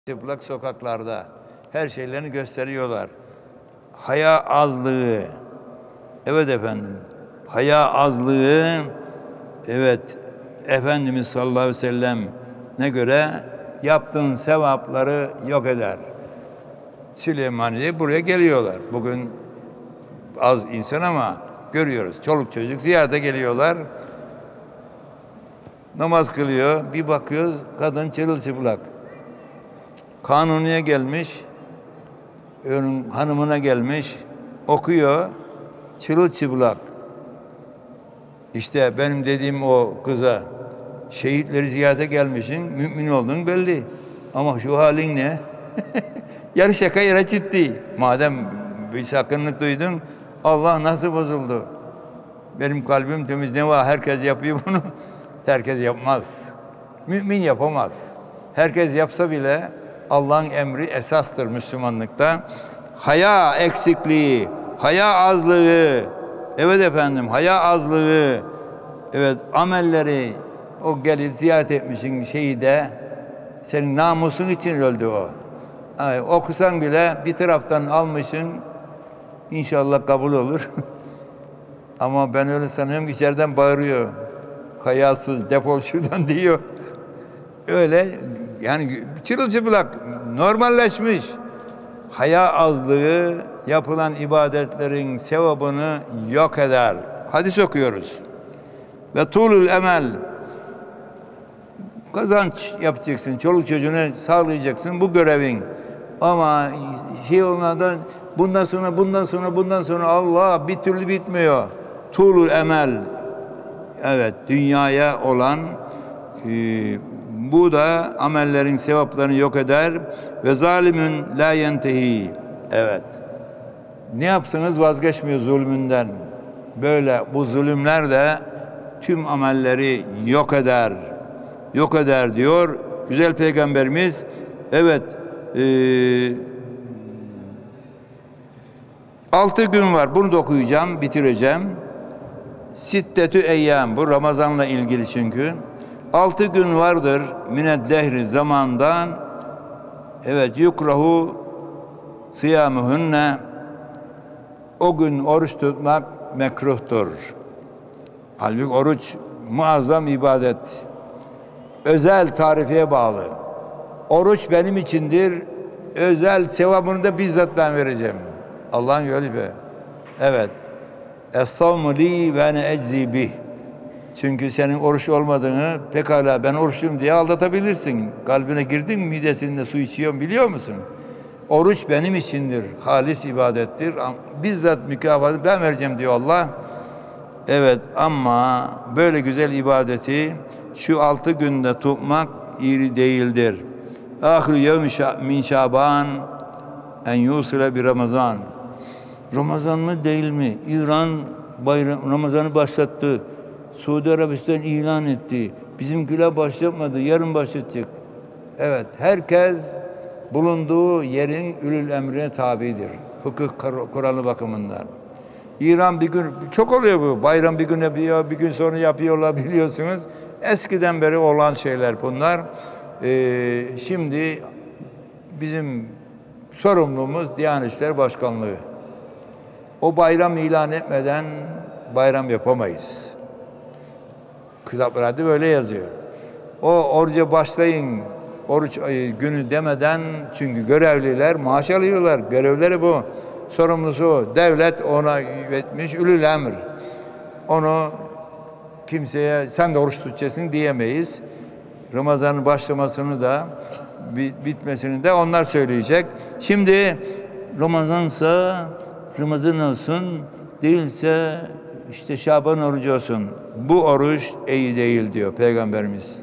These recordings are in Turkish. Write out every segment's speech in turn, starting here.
Çıplak sokaklarda her şeylerini gösteriyorlar. Haya azlığı, evet efendim, haya azlığı, evet, Efendimiz sallallahu aleyhi ve sellem ne göre yaptığın sevapları yok eder. Süleymaniye buraya geliyorlar. Bugün az insan ama görüyoruz. Çoluk çocuk ziyarete geliyorlar. Namaz kılıyor. Bir bakıyoruz kadın çırılçıplak. Kanuni'ye gelmiş, onun hanımına gelmiş, okuyor, çırılçıplak. İşte benim dediğim o kıza, şehitleri ziyarete gelmişsin, mümin olduğun belli. Ama şu halin ne? Yarı şaka yarı ciddi. Madem bir sakınlık duydun, Allah nasıl bozuldu? Benim kalbim temiz, ne var? Herkes yapıyor bunu. Herkes yapmaz. Mümin yapamaz. Herkes yapsa bile Allah'ın emri esastır Müslümanlıkta. Haya eksikliği, haya azlığı, evet efendim, haya azlığı, evet, amelleri, o gelip ziyaret etmişsin şeyi de, senin namusun için öldü o. Yani okusan bile bir taraftan almışsın, inşallah kabul olur. Ama ben öyle sanıyorum ki içeriden bağırıyor. Hayasız, defol şuradan diyor. Öyle yani çırılçıplak, normalleşmiş. Haya azlığı yapılan ibadetlerin sevabını yok eder. Hadis okuyoruz. Ve tulul emel, kazanç yapacaksın, çoluk çocuğuna sağlayacaksın, bu görevin. Ama şey olmadan bundan sonra Allah bir türlü bitmiyor. Tulul emel, evet, dünyaya olan bu da amellerin sevaplarını yok eder. Ve zalimin la yentehi, evet, ne yapsanız vazgeçmiyor zulmünden. Böyle bu zulümler de tüm amelleri yok eder. Yok eder diyor güzel peygamberimiz. Evet, 6 gün var, bunu da okuyacağım, bitireceğim. Siddetü eyyam, bu Ramazan'la ilgili çünkü. 6 gün vardır minet dehri, zamandan, evet, yukrahu siyamuhunne, o gün oruç tutmak mekruhtur. Halbuki oruç muazzam ibadet. Özel tarifeye bağlı. Oruç benim içindir. Özel sevabını da bizzat ben vereceğim. Allah'ın yolu be. Evet. Es-savmu li ve ene eczi bih. Çünkü senin oruç olmadığını pekala ben oruçluyum diye aldatabilirsin. Kalbine girdin mi, midesinde su içiyorum biliyor musun? Oruç benim içindir. Halis ibadettir. Bizzat mükafatı ben vereceğim diyor Allah. Evet, ama böyle güzel ibadeti şu 6 günde tutmak iyi değildir. Ahir yevmi min şaban en yusile bir Ramazan. Ramazan mı değil mi? İran Ramazan'ı başlattı. Suudi Arabistan ilan etti. Bizimkiler başlatmadı. Yarın başlatacak. Evet, herkes bulunduğu yerin ülül emrine tabidir. Fıkıh kuralı bakımından. İran bir gün, çok oluyor bu. Bayram bir gün yapıyor, bir gün sonra yapıyorlar biliyorsunuz. Eskiden beri olan şeyler bunlar. Şimdi bizim sorumluluğumuz Diyanet İşleri Başkanlığı. O bayram ilan etmeden bayram yapamayız. Kitaplarda böyle yazıyor. O oruca başlayın, oruç günü demeden, çünkü görevliler maaş alıyorlar. Görevleri bu. Sorumlusu o. Devlet ona etmiş ülül emr. Onu kimseye sen de oruç tutacaksın diyemeyiz. Ramazan'ın başlamasını da bitmesini de onlar söyleyecek. Şimdi Ramazansa Ramazan olsun, değilse işte Şaban orucu olsun. Bu oruç iyi değil diyor Peygamberimiz.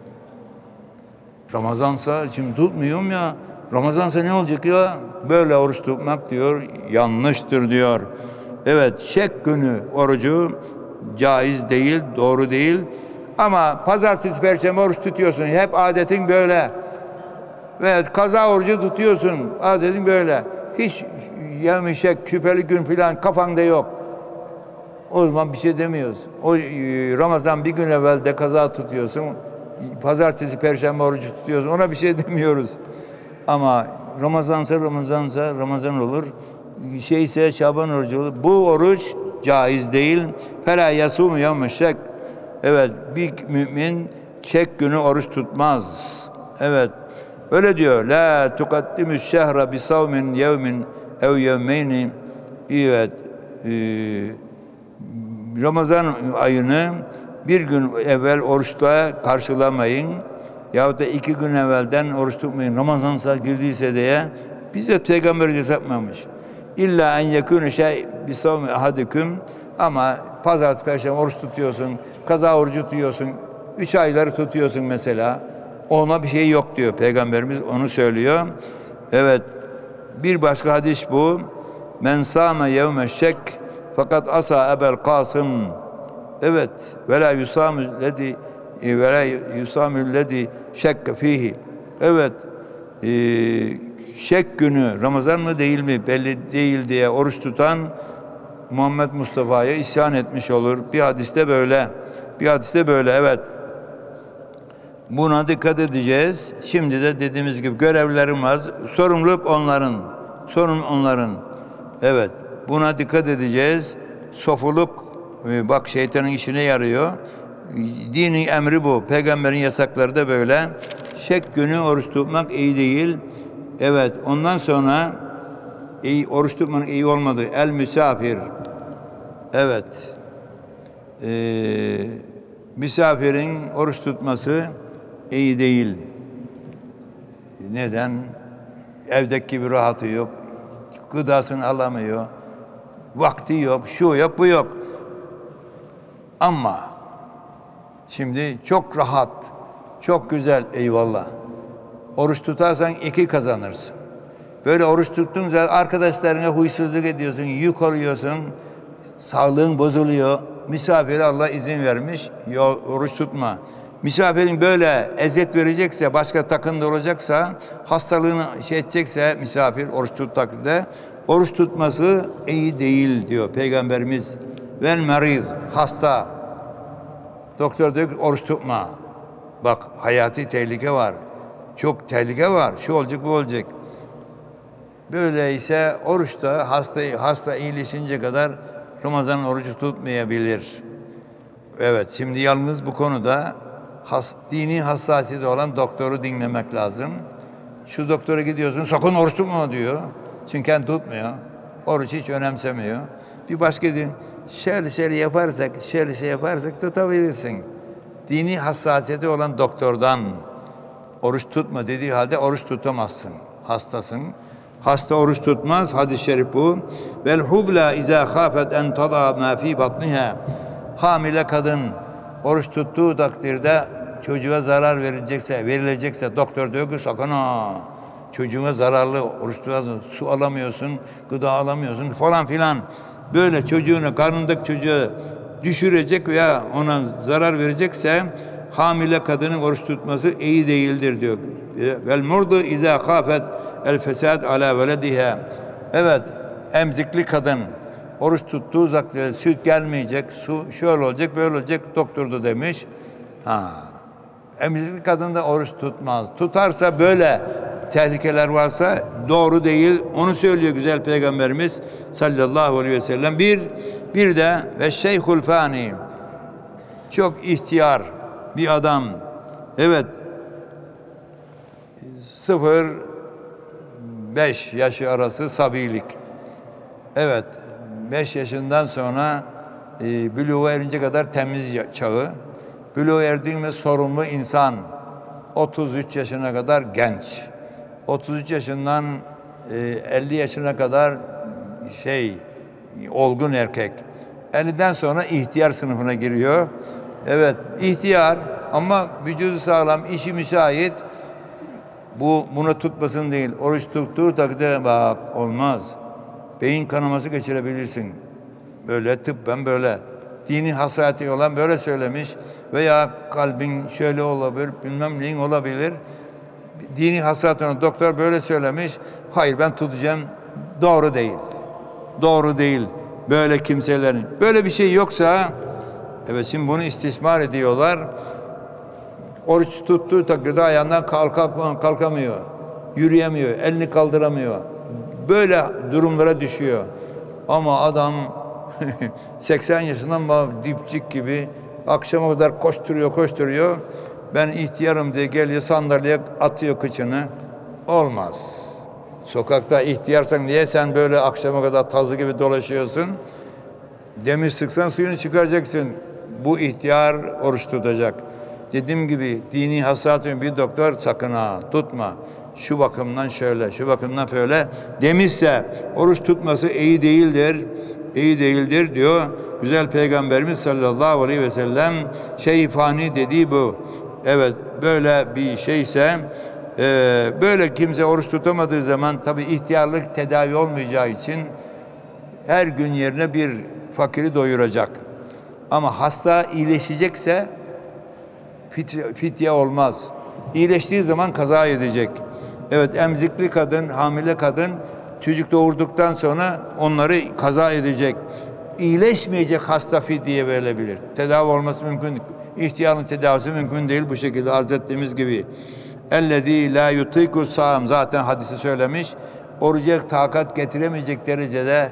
Ramazansa şimdi tutmuyorum ya. Ramazansa ne olacak ya? Böyle oruç tutmak diyor yanlıştır diyor. Evet, şek günü orucu caiz değil, doğru değil. Ama pazartesi, perşembe oruç tutuyorsun. Hep adetin böyle. Evet, kaza orucu tutuyorsun. Adetin böyle. Hiç yemişek, küpeli gün filan kafanda yok. O zaman bir şey demiyoruz. O Ramazan bir gün evvel de kaza tutuyorsun. Pazartesi, perşembe orucu tutuyorsun. Ona bir şey demiyoruz. Ama Ramazan olur. Şeyse Şaban orucu olur. Bu oruç caiz değil. Fela yasumu yevme şek. Evet, bir mümin şek günü oruç tutmaz. Evet. Öyle diyor. La tukaddimu şehre bi savmin yevmin ev yevmeyni. Evet. Ramazan ayını bir gün evvel oruçla karşılamayın. Yahut da 2 gün evvelden oruç tutmayın. Ramazansa girdiyse diye bize peygamber yapmamış. İlla en yekûne şey bi savmi ahadikum, ama pazartesi, perşembe oruç tutuyorsun, kaza orucu tutuyorsun, 3 ayları tutuyorsun mesela. Ona bir şey yok diyor Peygamberimiz, onu söylüyor. Evet, bir başka hadis bu. Men sâme yevme şek fakat asa ebel Kasım. Evet, ve la yusamü lezi şekke fihi. Evet, şek günü Ramazan mı değil mi belli değil diye oruç tutan Muhammed Mustafa'ya isyan etmiş olur. Bir hadiste böyle. Bir hadiste böyle, evet. Buna dikkat edeceğiz. Şimdi de dediğimiz gibi görevlerim var. Sorumluluk onların. Sorun onların. Evet. Buna dikkat edeceğiz. Sofuluk, bak şeytanın işine yarıyor. Dinin emri bu. Peygamberin yasakları da böyle. Şek günü oruç tutmak iyi değil. Evet. Ondan sonra oruç tutmanın iyi olmadığı. El misafir. Evet. Misafirin oruç tutması iyi değil. Neden? Evdeki gibi rahatı yok. Gıdasını alamıyor. Vakti yok. Şu yok, bu yok. Ama şimdi çok rahat, çok güzel, eyvallah. Oruç tutarsan 2 kazanırsın. Böyle oruç tuttuğun zaman arkadaşlarına huysuzluk ediyorsun, yük oluyorsun, sağlığın bozuluyor. Misafire Allah izin vermiş, oruç tutma. Misafirin böyle eziyet verecekse, başka takında olacaksa, hastalığını edecekse misafir oruç tut takdirde, oruç tutması iyi değil diyor Peygamberimiz. Vel merid, hasta. Doktor diyor ki oruç tutma. Bak, hayati tehlike var. Çok tehlike var. Şu olacak, bu olacak. Böyleyse oruçta hasta iyileşince kadar Ramazan orucu tutmayabilir. Evet, şimdi yalnız bu konuda dini hassasiyeti olan doktoru dinlemek lazım. Şu doktora gidiyorsun, sakın oruç tutma diyor. Çünkü kendi tutmuyor. Oruç hiç önemsemiyor. Bir başka diyor, şöyle yaparsak tutabilirsin. Dini hassasiyeti olan doktordan oruç tutma dediği halde oruç tutamazsın. Hastasın. Hasta oruç tutmaz. Hadis-i şerif bu. Vel hubla izâ khâfet en tada mâ fî batniha. Hamile kadın oruç tuttuğu takdirde çocuğa zarar verilecekse doktor diyor ki sakın ha. Çocuğuna zararlı, oruç tutamazsın, su alamıyorsun, gıda alamıyorsun falan filan. Böyle çocuğunu, karnındaki çocuğa düşürecek veya ona zarar verecekse hamile kadının oruç tutması iyi değildir diyor. Vel murdu izâ khâfet el fesad ala velediha. Evet, emzikli kadın oruç tuttuğu takdirde süt gelmeyecek, su şöyle olacak, böyle olacak, doktor da demiş. Emzikli kadın da oruç tutmaz. Tutarsa böyle tehlikeler varsa doğru değil. Onu söylüyor güzel Peygamberimiz sallallahu aleyhi ve sellem. Bir de ve şeyhul fani, çok ihtiyar bir adam. Evet, 0-5 yaşı arası sabilik. Evet, 5 yaşından sonra buluğa erince kadar temiz çağı. Buluğa erdiğinde sorumlu insan. 33 yaşına kadar genç. 33 yaşından 50 yaşına kadar olgun erkek. 50'den sonra ihtiyar sınıfına giriyor. Evet, ihtiyar ama vücudu sağlam, işi müsait. Buna tutmasın değil. Oruç tuttuğu takdirde bak olmaz. Beyin kanaması geçirebilirsin. Böyle tıbben böyle. Dini hassasiyeti olan böyle söylemiş. Veya kalbin şöyle olabilir, bilmem neyin olabilir. Dini hassasiyeti olan doktor böyle söylemiş. Hayır ben tutacağım. Doğru değil. Doğru değil. Böyle kimselerin. Böyle bir şey yoksa, evet şimdi bunu istismar ediyorlar. Oruç tuttuğu takdirde ayağından kalkamıyor. yürüyemiyor, elini kaldıramıyor. Böyle durumlara düşüyor. Ama adam 80 yaşından dipçik gibi akşama kadar koşturuyor. Ben ihtiyarım diye geliyor, sandalyeye atıyor kıçını. Olmaz. Sokakta ihtiyarsan niye sen böyle akşama kadar tazı gibi dolaşıyorsun? Demir sıksan suyunu çıkaracaksın. Bu ihtiyar oruç tutacak. Dediğim gibi dini hassasiyetli bir doktor sakın ha tutma. Şu bakımdan şöyle, şu bakımdan böyle demişse oruç tutması iyi değildir. İyi değildir diyor. Güzel Peygamberimiz sallallahu aleyhi ve sellem fani dediği bu. Evet, böyle bir şeyse böyle kimse oruç tutamadığı zaman tabii ihtiyarlık tedavi olmayacağı için her gün yerine bir fakiri doyuracak. Ama hasta iyileşecekse fidye olmaz. İyileştiği zaman kaza edecek. Evet, emzikli kadın, hamile kadın çocuk doğurduktan sonra onları kaza edecek. İyileşmeyecek hasta fidye verilebilir. Tedavi olması mümkün değil. İhtiyarın tedavisi mümkün değil bu şekilde arz ettiğimiz gibi. Ellezî lâ yutiku sâm, zaten hadisi söylemiş. Oruca takat getiremeyecek derecede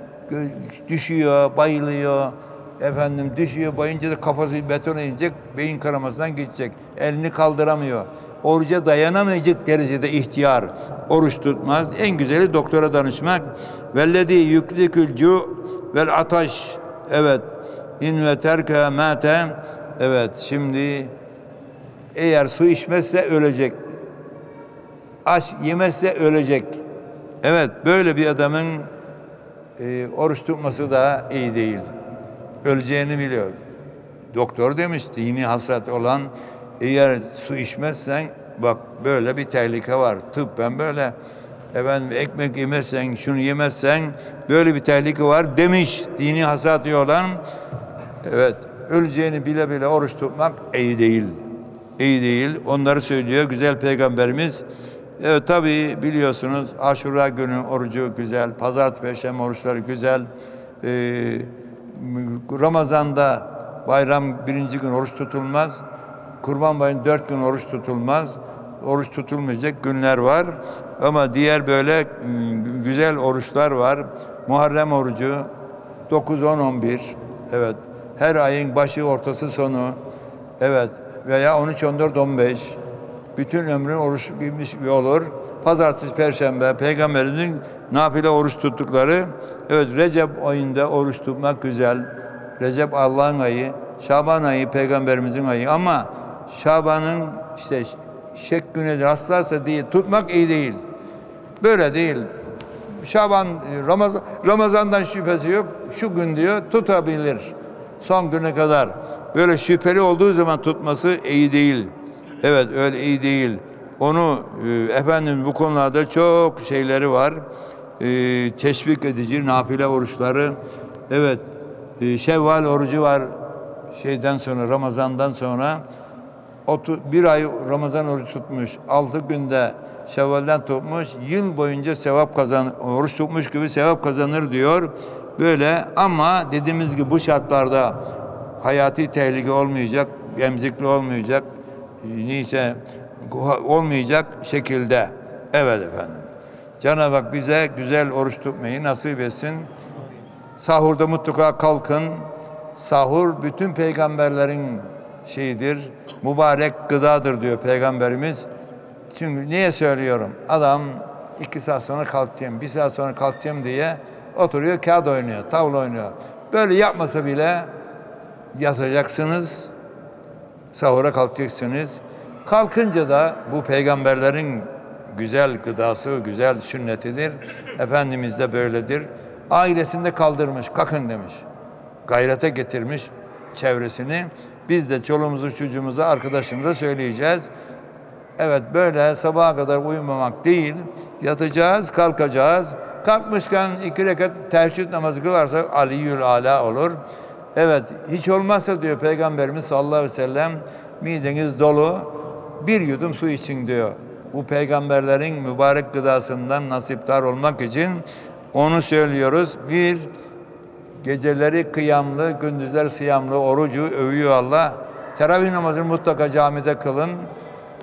düşüyor, bayılıyor. Düşüyor, bayınca da kafası betona inecek, beyin kanamasından gidecek. Elini kaldıramıyor. Oruca dayanamayacak derecede ihtiyar oruç tutmaz. En güzeli doktora danışmak. Vellezî yüklikül cu' vel ataş. Evet. İn ve terke mâte. Evet, şimdi eğer su içmezse ölecek. Aç yemezse ölecek. Evet, böyle bir adamın oruç tutması da iyi değil. Öleceğini biliyor. Doktor demiş, dini hassasiyet olan, eğer su içmezsen bak böyle bir tehlike var. Tıbben böyle. Ekmek yemezsen, şunu yemezsen böyle bir tehlike var demiş dini hassasiyeti olan. Evet, öleceğini bile bile oruç tutmak iyi değil. İyi değil. Onları söylüyor güzel Peygamberimiz. Evet, tabii biliyorsunuz Aşura günü orucu güzel. Pazartesi, Perşembe oruçları güzel. Ramazan'da bayram birinci gün oruç tutulmaz. Kurban Bayramı 4 gün oruç tutulmaz. Oruç tutulmayacak günler var. Ama diğer böyle güzel oruçlar var. Muharrem orucu 9, 10, 11. Evet. Her ayın başı, ortası, sonu. Evet. Veya 13, 14, 15. Bütün ömrün oruç gibi olur. Pazartesi, Perşembe Peygamberimizin nafile oruç tuttukları. Evet, Recep ayında oruç tutmak güzel. Recep Allah'ın ayı, Şaban ayı Peygamberimizin ayı, ama Şaban'ın işte şek güne rastlarsa diye tutmak iyi değil. Böyle değil. Şaban, Ramazan'dan şüphesi yok. Şu gün diyor tutabilir. Son güne kadar. Böyle şüpheli olduğu zaman tutması iyi değil. Evet, öyle iyi değil. Onu bu konularda çok şeyleri var. Teşvik edici nafile oruçları. Evet. Şevval orucu var. Ramazan'dan sonra bir ay Ramazan orucu tutmuş. 6 günde Şevval'den tutmuş. Yıl boyunca oruç tutmuş gibi sevap kazanır diyor. Böyle, ama dediğimiz gibi bu şartlarda hayati tehlike olmayacak, emzikli olmayacak, neyse olmayacak şekilde. Evet efendim. Cenab-ı Hak bize güzel oruç tutmayı nasip etsin. Sahurda mutlaka kalkın. Sahur bütün peygamberlerin şeyidir, mübarek gıdadır diyor Peygamberimiz. Çünkü niye söylüyorum? Adam 2 saat sonra kalkacağım, 1 saat sonra kalkacağım diye oturuyor, kağıt oynuyor, tavla oynuyor. Böyle yapmasa bile yatacaksınız, sahura kalkacaksınız. Kalkınca da bu peygamberlerin güzel gıdası, güzel sünnetidir. Efendimiz de böyledir. Ailesinde kaldırmış, kalkın demiş. Gayrete getirmiş çevresini. Biz de çoluğumuzu, çocuğumuza, arkadaşımıza söyleyeceğiz. Evet, böyle sabaha kadar uyumamak değil, yatacağız, kalkacağız. Kalkmışken 2 rekat teheccüd namazı kılarsak aliyyül ala olur. Evet, hiç olmazsa diyor Peygamberimiz sallallahu aleyhi ve sellem, mideniz dolu, bir yudum su için diyor. Bu peygamberlerin mübarek gıdasından nasipdar olmak için onu söylüyoruz. Bir, geceleri kıyamlı, gündüzler sıyamlı orucu övüyor Allah. Teravih namazını mutlaka camide kılın.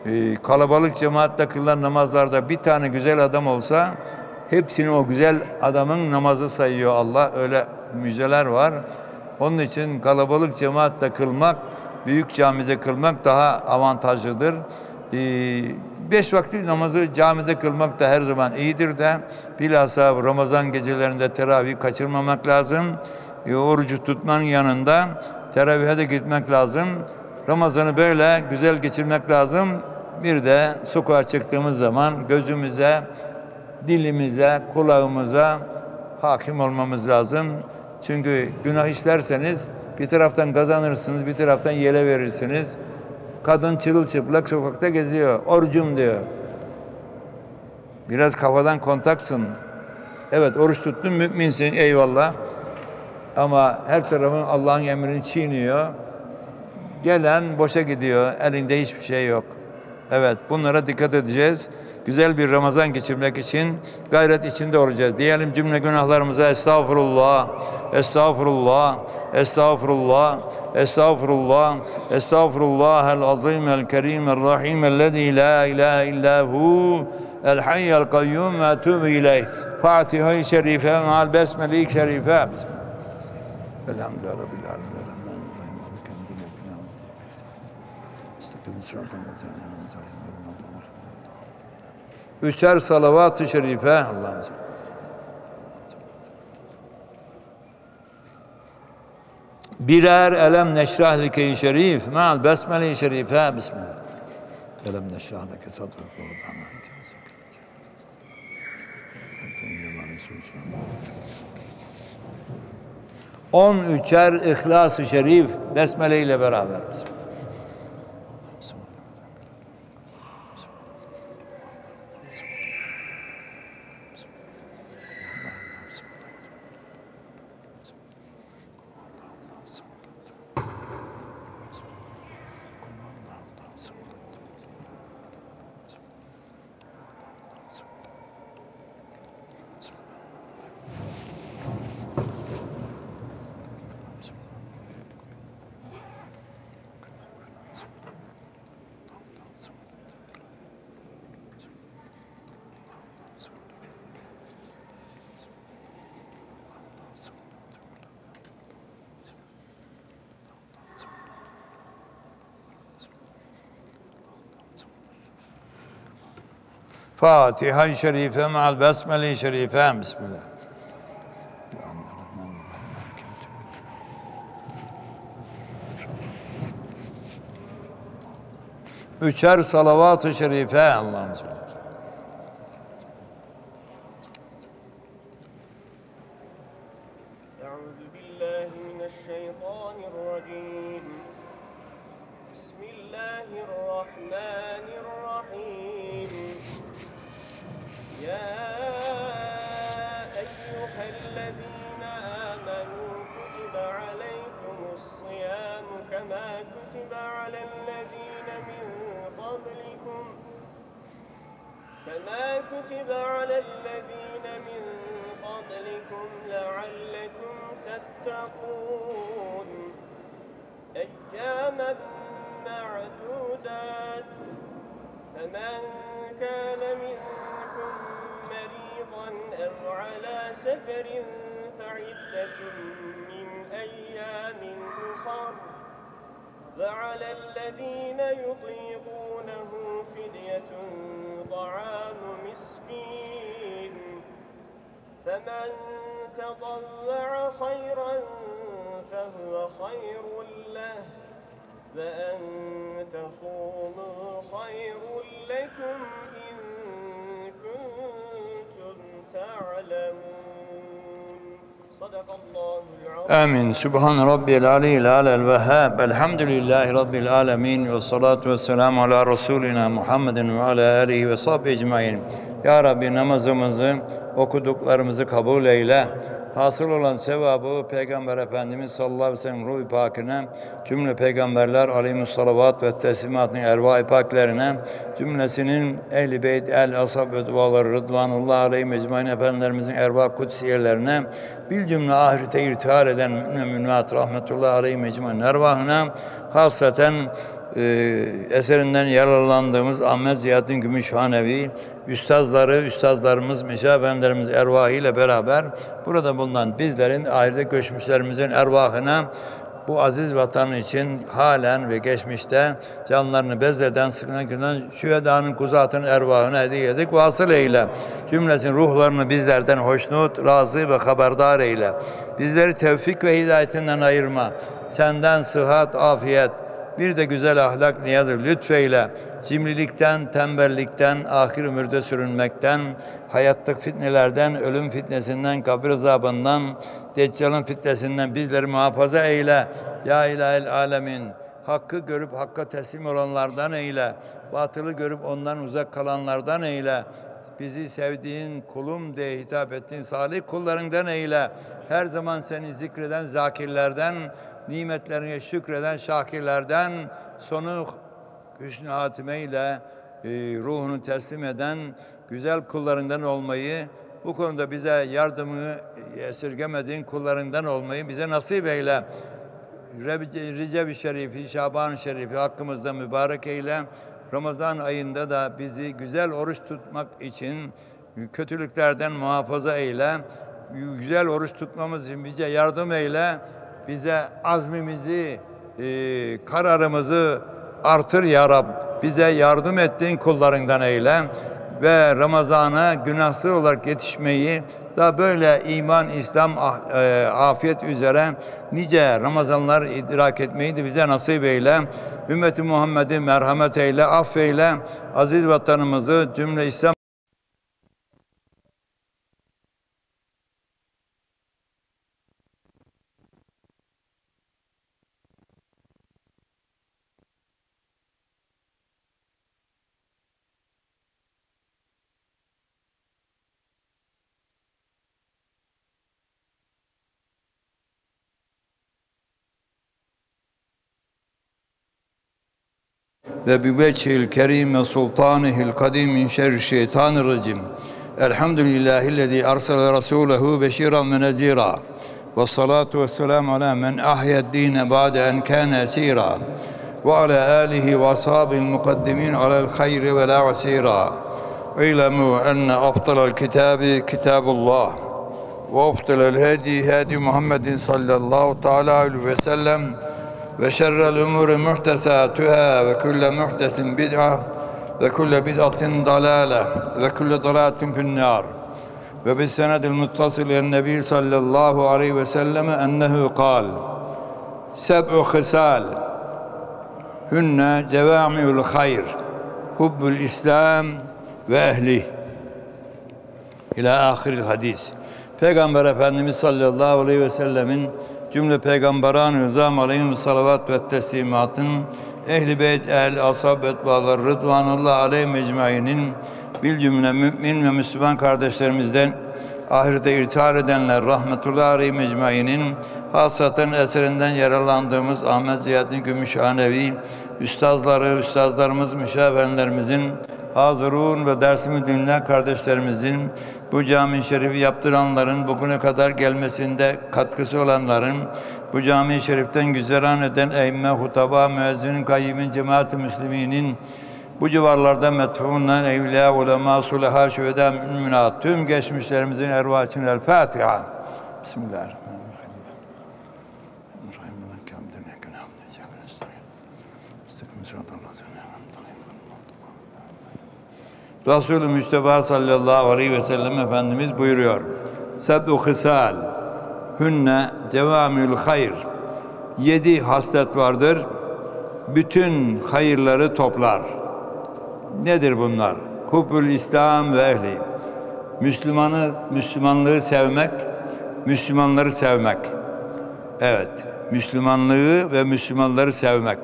Kalabalık cemaatle kılınan namazlarda bir tane güzel adam olsa hepsini o güzel adamın namazı sayıyor Allah. Öyle müjdeler var. Onun için kalabalık cemaatle kılmak, büyük camide kılmak daha avantajlıdır. 5 vakit namazı camide kılmak da her zaman iyidir de bilhassa Ramazan gecelerinde teravih kaçırmamak lazım. Orucu tutmanın yanında teravihe de gitmek lazım. Ramazan'ı böyle güzel geçirmek lazım. Bir de sokağa çıktığımız zaman gözümüze, dilimize, kulağımıza hakim olmamız lazım. Çünkü günah işlerseniz bir taraftan kazanırsınız, bir taraftan yele verirsiniz. Kadın çırılçıplak sokakta geziyor. Orucum diyor. Biraz kafadan kontaksın. Evet, oruç tuttun, müminsin, eyvallah. Ama her tarafın Allah'ın emrini çiğniyor. Gelen boşa gidiyor. Elinde hiçbir şey yok. Evet, bunlara dikkat edeceğiz. Güzel bir Ramazan geçirmek için gayret içinde olacağız. Diyelim cümle günahlarımıza estağfurullah, estağfurullah, estağfurullah, estağfurullah, estağfurullahel azim el kerim el rahim ellezî la ilahe illahu el hayyel kayyum ve etûbü ileyh. Fatiha-i Şerife me'al besmele-i Şerife. Elhamdülillahi Rabbil alemin. Üçer salavat-ı şerife Allah'ım. Birer elem neşrah leke-i şerif me'al besmele-i şerife. Bismillah. Elem neşrah leke sadrak ve vatana. 13'er İhlas-ı Şerif besmele ile beraber. Bismillah. Fatiha-i Şerife me'al besmele-i Şerife. Bismillah. Üçer salavat-ı şerife Allah'ım sallallahu. كما كتب على الذين من قبلكم لعلكم تتقون أياما معدودات فمن كان منكم مريضا أو على سفر فعدة من أيام أخر وعلى الذين يطيقونه فدية طعام مسكين فمن تطوع خيرا فهو خير له وأن تصوموا خير لكم إن كنتم تعلمون صدق الله العظيم. Amin. Subhan Rabbiyel aliyyil alel vehhab. Elhamdülillahi Rabbil alemin. Ve salatu ve selamu ala Resulina Muhammedin ve ala alihi ve sahbihi ecmain. Ya Rabbi, namazımızı, okuduklarımızı kabul eyle. Hasıl olan sevabı Peygamber Efendimiz sallallahu aleyhi ve sellem ruh-i pakine, cümle peygamberler aleyhimussalavat ve teslimatın erva-i paklerine, cümlesinin ehl-i beyt, el-ashab ve duaları rıdvanullah aleyhi mecmain efendilerimizin erva kutsiyelerine, bil cümle ahirete irtihal eden mümin-i rahmetullahi aleyhi mecmain ervahına, hasreten eserinden yararlandığımız Ahmet Ziyaddin Gümüşhanevi, üstazlarımız, Meşah Efendilerimiz ervahıyla beraber burada bulunan bizlerin, ahirete göçmüşlerimizin ervahına bu aziz vatan için halen ve geçmişte canlarını bezleden, sıkılan şühedanın, kuzatının ervahına hediye edik. Vasıl eyle. Cümlesin ruhlarını bizlerden hoşnut, razı ve haberdar eyle. Bizleri tevfik ve hidayetinden ayırma. Senden sıhhat, afiyet, bir de güzel ahlak niyazı lütfeyle. Cimrilikten, tembellikten, ahir ömürde sürünmekten, hayatlık fitnelerden, ölüm fitnesinden, kabir azabından, Deccal'ın fitnesinden bizleri muhafaza eyle. Ya ilahel alemin. Hakkı görüp hakka teslim olanlardan eyle. Batılı görüp ondan uzak kalanlardan eyle. Bizi sevdiğin kulum diye hitap ettiğin salih kullarından eyle. Her zaman seni zikreden zakirlerden, nimetlerine şükreden şakirlerden, sonu hüsnü hatimeyle ruhunu teslim eden güzel kullarından olmayı, bu konuda bize yardımını esirgemediğin kullarından olmayı bize nasip eyle. Recep-i Şerifi, Şaban-ı Şerifi hakkımızda mübarek eyle. Ramazan ayında da bizi güzel oruç tutmak için kötülüklerden muhafaza eyle. Güzel oruç tutmamız için bize yardım eyle. Bize azmimizi, kararımızı artır ya Rab. Bize yardım ettiğin kullarından eyle. Ve Ramazan'a günahsız olarak yetişmeyi, da böyle iman, İslam, afiyet üzere nice Ramazanlar idrak etmeyi de bize nasip eyle. Ümmeti Muhammed'i merhamet eyle, affeyle. Aziz vatanımızı cümle İslam ve bi vecihil kerim ve sultanihil kadim min şerri şeytanirracim. Elhamdülillahillezî ersele rasûlehu beşîran ve nezîrâ. Ve salatu ve selamu alâ men ahyed-dîne ba'de en kâne esîrâ. Ve alâ âlihi ve ashâbil mukaddimin alel hayri ve lâ asîrâ. İlemû enne afdalel kitâbi kitâbullah. Ve afdalel hedi hedi Muhammedin sallallahu teâlâ aleyhi ve sellem. Ve şerrel umuri muhtesatuhâ ve kulle muhtesin bid'a ve kulle bid'atin dalâle ve kulle dalâletin finnâr. Ve bis senedil muttasil el nebi sallallahu aleyhi ve selleme ennehu kâl seb'u khisal hünne cevâmi'ul hayr hubbul İslam ve ehli ila ahiril hadis. Peygamber Efendimiz sallallahu aleyhi ve sellemin cümle peygamberan-ı rızam aleyhim salavat ve teslimatın ehl-i beyt, ehl-i ashab, etbalar, rıdvanullah aleyhi mecmainin bil cümle mümin ve Müslüman kardeşlerimizden ahirete irtihar edenler rahmetullahi aleyhi mecmainin hasaten eserinden yararlandığımız Ahmet Ziyaddin Gümüşhanevi üstazlarımız, Meşah Efendilerimizin hazırun ve dersimi dinleyen kardeşlerimizin, bu cami-i şerifi yaptıranların, bugüne kadar gelmesinde katkısı olanların, bu cami-i şeriften güzeran eden eymme, hutaba, müezzinin, kayyimin, cemaat-i müsliminin, bu civarlarda metfuundan evliya, ulema, sulaha, şühedâ, müminat, tüm geçmişlerimizin ervahı için El Fatiha. Bismillahirrahmanirrahim. Resulü Mustafa sallallahu aleyhi ve sellem Efendimiz buyuruyor. Seb'u khisal hünne cevâmi'ül hayr. 7 haslet vardır. Bütün hayırları toplar. Nedir bunlar? Hubbul İslam ve ehli. Müslümanlığı sevmek, Müslümanları sevmek. Evet, Müslümanlığı ve Müslümanları sevmek.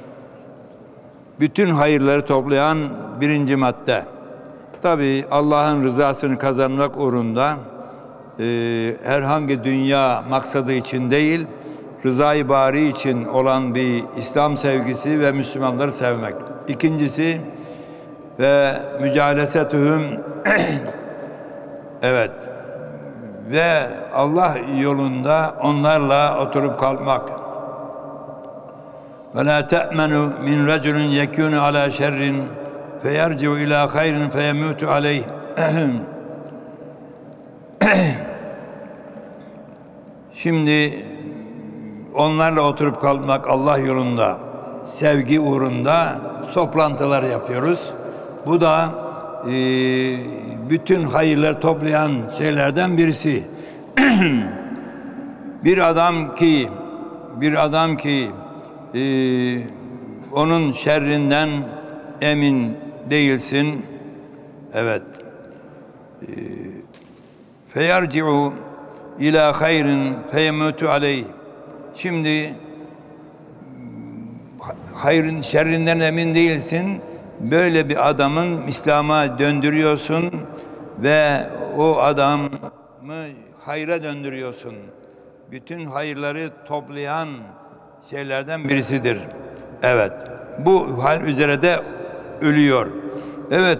Bütün hayırları toplayan birinci madde. Tabii Allah'ın rızasını kazanmak uğrunda herhangi dünya maksadı için değil, rızayı bari için olan bir İslam sevgisi ve Müslümanları sevmek. İkincisi ve mücalesetühüm evet ve Allah yolunda onlarla oturup kalmak. ve la te'menu min raculun yekunu ala şerrin feyerci'u ila hayrin feyemutu aleyh. Şimdi onlarla oturup kalmak Allah yolunda, sevgi uğrunda toplantılar yapıyoruz. Bu da bütün hayırları toplayan şeylerden birisi. Bir adam ki onun şerrinden emin değilsin. Evet. Feyarci'u ila hayrin feyemutu aleyh. Şimdi hayrın şerrinden emin değilsin. Böyle bir adamın İslam'a döndürüyorsun ve o adamı hayra döndürüyorsun. Bütün hayırları toplayan şeylerden birisidir. Evet. Bu hal üzere de ölüyor. Evet.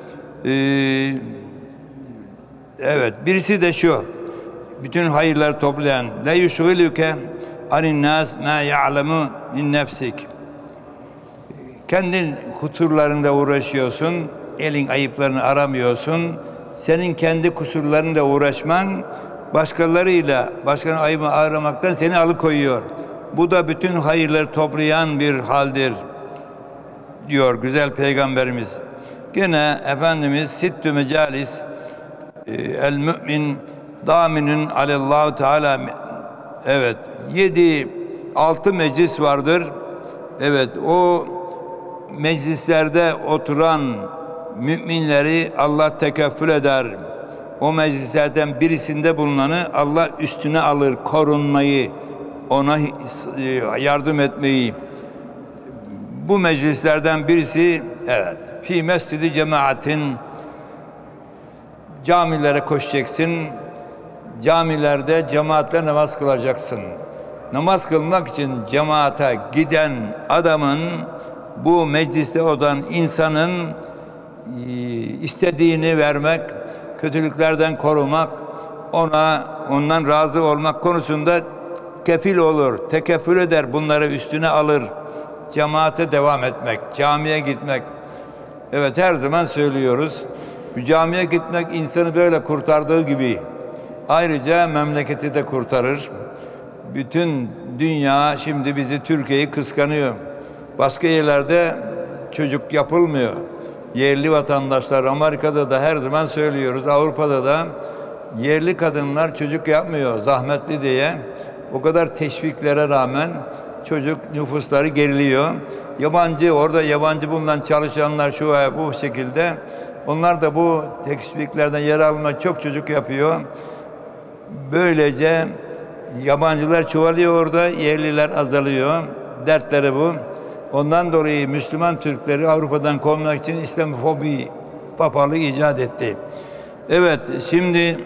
Evet. Birisi de şu. Bütün hayırları toplayan. La yushghiluke anin nas ma ya'lemu min nefsik. Kendin kusurlarında uğraşıyorsun. Elin ayıplarını aramıyorsun. Senin kendi kusurlarınla uğraşman başkalarının ayıbını aramaktan seni alıkoyuyor. Bu da bütün hayırları toplayan bir haldir diyor güzel Peygamberimiz. Gene Efendimiz sittü mecalis el mümin daminun aleyhullahu teala. Evet, 6 meclis vardır. Evet, o meclislerde oturan müminleri Allah tekeffül eder. O meclislerden birisinde bulunanı Allah üstüne alır, korunmayı, ona yardım etmeyi. Bu meclislerden birisi, evet, fi mescidi cemaatin, camilere koşacaksın, camilerde cemaatle namaz kılacaksın. Namaz kılmak için cemaate giden adamın, bu mecliste olan insanın istediğini vermek, kötülüklerden korumak, ondan razı olmak konusunda kefil olur, tekeffül eder, bunları üstüne alır. Cemaate devam etmek, camiye gitmek. Evet, her zaman söylüyoruz. Bu camiye gitmek insanı böyle kurtardığı gibi ayrıca memleketi de kurtarır. Bütün dünya şimdi bizi, Türkiye'yi kıskanıyor. Başka yerlerde çocuk yapılmıyor. Yerli vatandaşlar, Amerika'da da her zaman söylüyoruz, Avrupa'da da yerli kadınlar çocuk yapmıyor, zahmetli diye. O kadar teşviklere rağmen çocuk nüfusları geriliyor. Orada yabancı bulunan çalışanlar şu veya bu şekilde, onlar da bu teşviklerden yer alma, çok çocuk yapıyor. Böylece yabancılar çoğalıyor orada, yerliler azalıyor. Dertleri bu. Ondan dolayı Müslüman Türkleri Avrupa'dan kovmak için İslamofobi papalığı icat etti. Evet, şimdi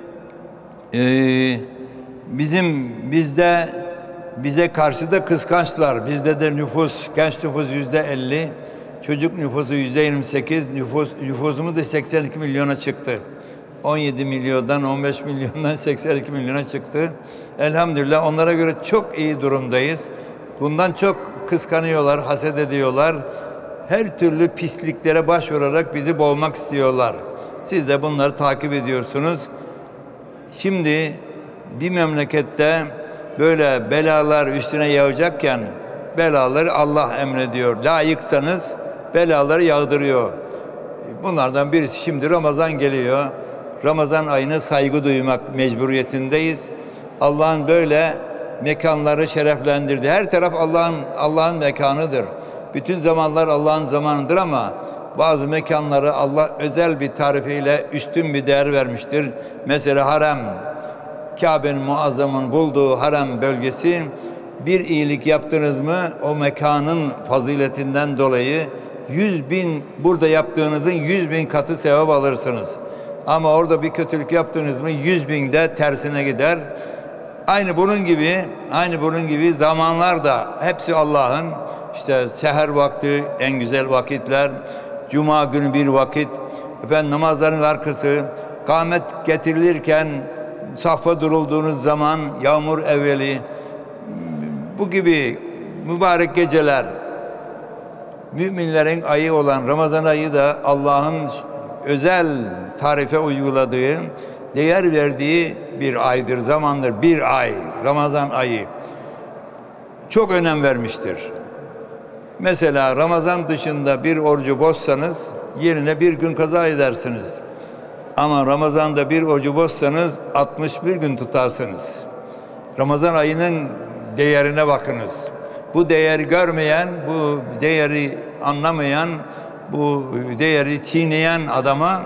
bize karşı da kıskançlar. Bizde de genç nüfus %50, çocuk nüfusu %28, nüfusumuz da 82 milyona çıktı. 17 milyondan 15 milyondan 82 milyona çıktı. Elhamdülillah onlara göre çok iyi durumdayız. Bundan çok kıskanıyorlar, haset ediyorlar. Her türlü pisliklere başvurarak bizi boğmak istiyorlar. Siz de bunları takip ediyorsunuz. Şimdi bir memlekette böyle belalar üstüne yağacakken belaları Allah emrediyor. Layıksanız belaları yağdırıyor. Bunlardan birisi şimdi Ramazan geliyor. Ramazan ayına saygı duymak mecburiyetindeyiz. Allah'ın böyle mekanları şereflendirdi. Her taraf Allah'ın mekanıdır. Bütün zamanlar Allah'ın zamanıdır ama bazı mekanları Allah özel bir tarifiyle üstün bir değer vermiştir. Mesela harem, Kabe'nin muazzamın bulduğu harem bölgesi, bir iyilik yaptınız mı o mekanın faziletinden dolayı 100.000, burada yaptığınızın 100.000 katı sevap alırsınız. Ama orada bir kötülük yaptınız mı 100.000 de tersine gider. Aynı bunun gibi zamanlar da hepsi Allah'ın. İşte seher vakti en güzel vakitler, cuma günü bir vakit, namazların arkası, kâmet getirilirken saffa durulduğunuz zaman, yağmur evveli, bu gibi mübarek geceler, müminlerin ayı olan Ramazan ayı da Allah'ın özel tarife uyguladığı, değer verdiği bir aydır, zamandır. Bir ay, Ramazan ayı çok önem vermiştir. Mesela Ramazan dışında bir orucu bozsanız yerine bir gün kaza edersiniz. Ama Ramazan'da bir orucu bozsanız 61 gün tutarsınız. Ramazan ayının değerine bakınız. Bu değeri görmeyen, bu değeri anlamayan, bu değeri çiğneyen adama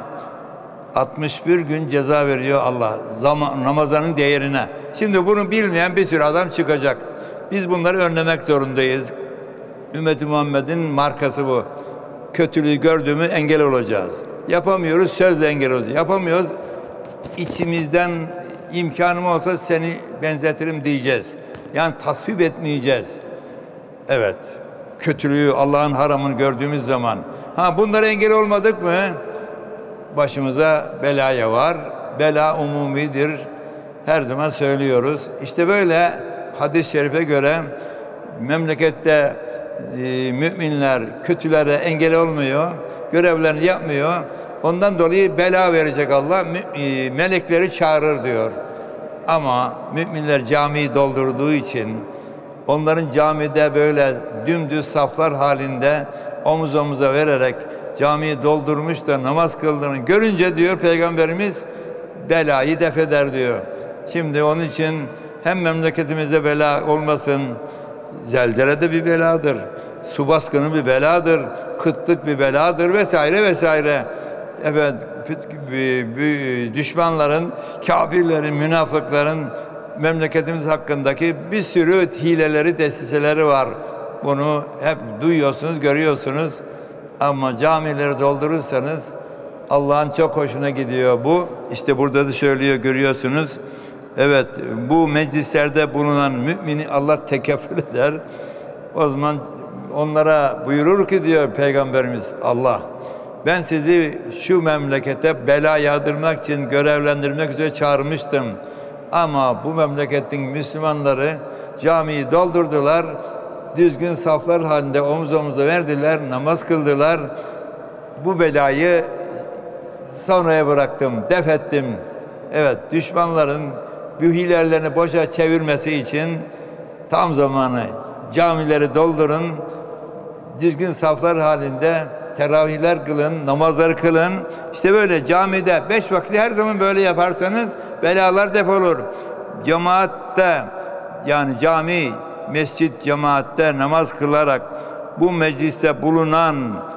61 gün ceza veriyor Allah Ramazan'ın değerine. Şimdi bunu bilmeyen bir sürü adam çıkacak. Biz bunları önlemek zorundayız. Ümmet-i Muhammed'in markası bu. Kötülüğü gördüğümü engel olacağız. Yapamıyoruz, sözle engel olacağız. Yapamıyoruz, içimizden imkanım olsa seni benzetirim diyeceğiz. Yani tasvip etmeyeceğiz. Evet, kötülüğü, Allah'ın haramını gördüğümüz zaman. Bunlara engel olmadık mı? Başımıza belaya var. Bela umumidir. Her zaman söylüyoruz. İşte böyle hadis-i şerife göre memlekette müminler kötülere engel olmuyor, görevlerini yapmıyor. Ondan dolayı bela verecek Allah, melekleri çağırır diyor. Ama müminler camiyi doldurduğu için onların camide böyle dümdüz saflar halinde omuz omuza vererek camiyi doldurmuş da namaz kıldığını görünce diyor Peygamberimiz belayı def eder diyor. Şimdi onun için hem memleketimize bela olmasın, zelzele de bir beladır, su baskını bir beladır, kıtlık bir beladır vesaire vesaire. Evet, düşmanların, kafirlerin, münafıkların memleketimiz hakkındaki bir sürü hileleri, desiseleri var. Bunu hep duyuyorsunuz, görüyorsunuz. Ama camileri doldurursanız Allah'ın çok hoşuna gidiyor bu. İşte burada da söylüyor, görüyorsunuz. Evet, bu meclislerde bulunan mümini Allah tekeffül eder. O zaman onlara buyurur ki diyor Peygamberimiz Allah, ben sizi şu memlekete bela yağdırmak için görevlendirmek üzere çağırmıştım. Ama bu memleketin Müslümanları camiyi doldurdular, düzgün saflar halinde omuz omuza verdiler, namaz kıldılar. Bu belayı sonraya bıraktım, def ettim. Evet, düşmanların bu hilelerini boşa çevirmesi için tam zamanı. Camileri doldurun, düzgün saflar halinde teravihler kılın, namazları kılın. İşte böyle camide 5 vakit her zaman böyle yaparsanız belalar defolur. Cemaatte, yani cami, mescit, cemaatte namaz kılarak bu mecliste bulunan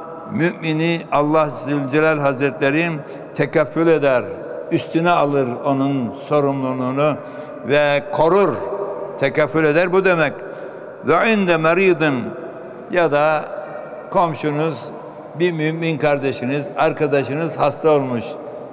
mümini Allah Zülcelal Hazretleri tekeffül eder, üstüne alır onun sorumluluğunu ve korur, tekeffül eder. Bu demek. Ve inde meridin, ya da komşunuz, bir mümin kardeşiniz, arkadaşınız hasta olmuş.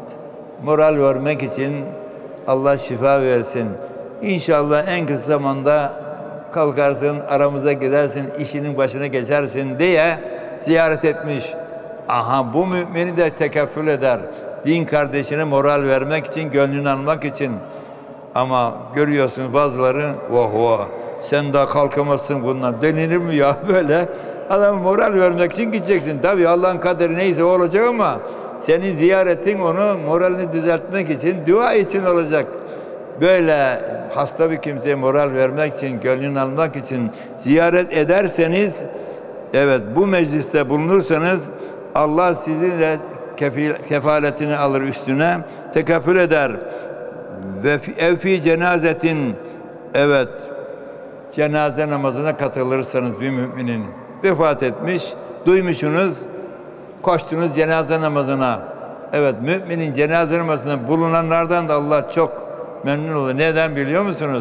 Moral vermek için Allah şifa versin. İnşallah en kısa zamanda kalkarsın, aramıza girersin, işinin başına geçersin diye ziyaret etmiş. Bu mümini de tekeffül eder. Din kardeşine moral vermek için, gönlünü almak için. Ama görüyorsunuz bazıları, vah sen daha kalkamazsın bundan. Denilir mi ya böyle? Adama moral vermek için gideceksin. Tabii Allah'ın kaderi neyse o olacak ama senin ziyaretin onu moralini düzeltmek için, dua için olacak. Böyle hasta bir kimseye moral vermek için, gönlünü almak için ziyaret ederseniz, evet bu mecliste bulunursanız Allah sizin de kefaletini alır üstüne, tekeffül eder. Ve evfi cenazetin, evet cenaze namazına katılırsanız bir müminin vefat etmiş, duymuşsunuz, koştunuz cenaze namazına. Evet, müminin cenaze namazına bulunanlardan da Allah çok memnun olur. Neden biliyor musunuz?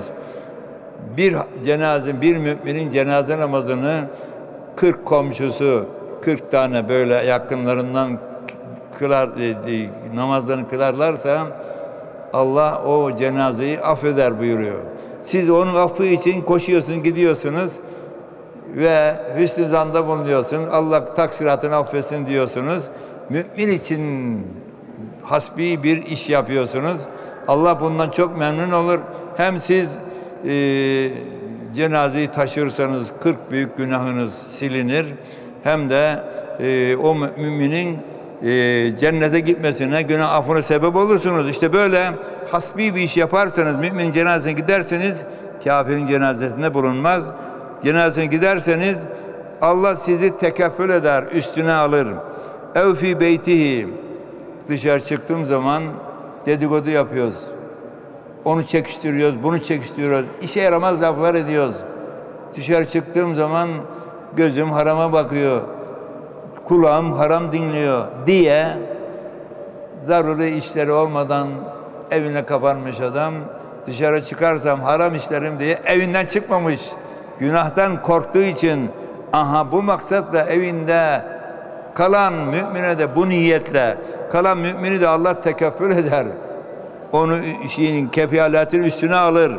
Bir müminin cenaze namazını 40 komşusu, 40 tane böyle yakınlarından namazlarını kılarlarsa Allah o cenazeyi affeder buyuruyor. Siz onun affı için koşuyorsunuz, gidiyorsunuz ve hüsnü zanda bulunuyorsunuz. Allah taksiratını affetsin diyorsunuz. Mümin için hasbi bir iş yapıyorsunuz. Allah bundan çok memnun olur. Hem siz cenazeyi taşırsanız 40 büyük günahınız silinir. Hem de o müminin cennete gitmesine, günah affına sebep olursunuz. İşte böyle hasbi bir iş yaparsanız, mümin cenazesine giderseniz kafirin cenazesinde bulunmaz. Cenazesine giderseniz Allah sizi tekeffül eder, üstüne alır. Ev fi beytihi. Dışarı çıktığım zaman dedikodu yapıyoruz. Onu çekiştiriyoruz, bunu çekiştiriyoruz. İşe yaramaz laflar ediyoruz. Dışarı çıktığım zaman gözüm harama bakıyor, kulağım haram dinliyor diye zaruri işleri olmadan evine kapanmış adam, dışarı çıkarsam haram işlerim diye evinden çıkmamış. Günahtan korktuğu için bu maksatla evinde kalan mümine de bu niyetle kalan mümini de Allah tekeffül eder. Onu şeyin kefaletini üstüne alır.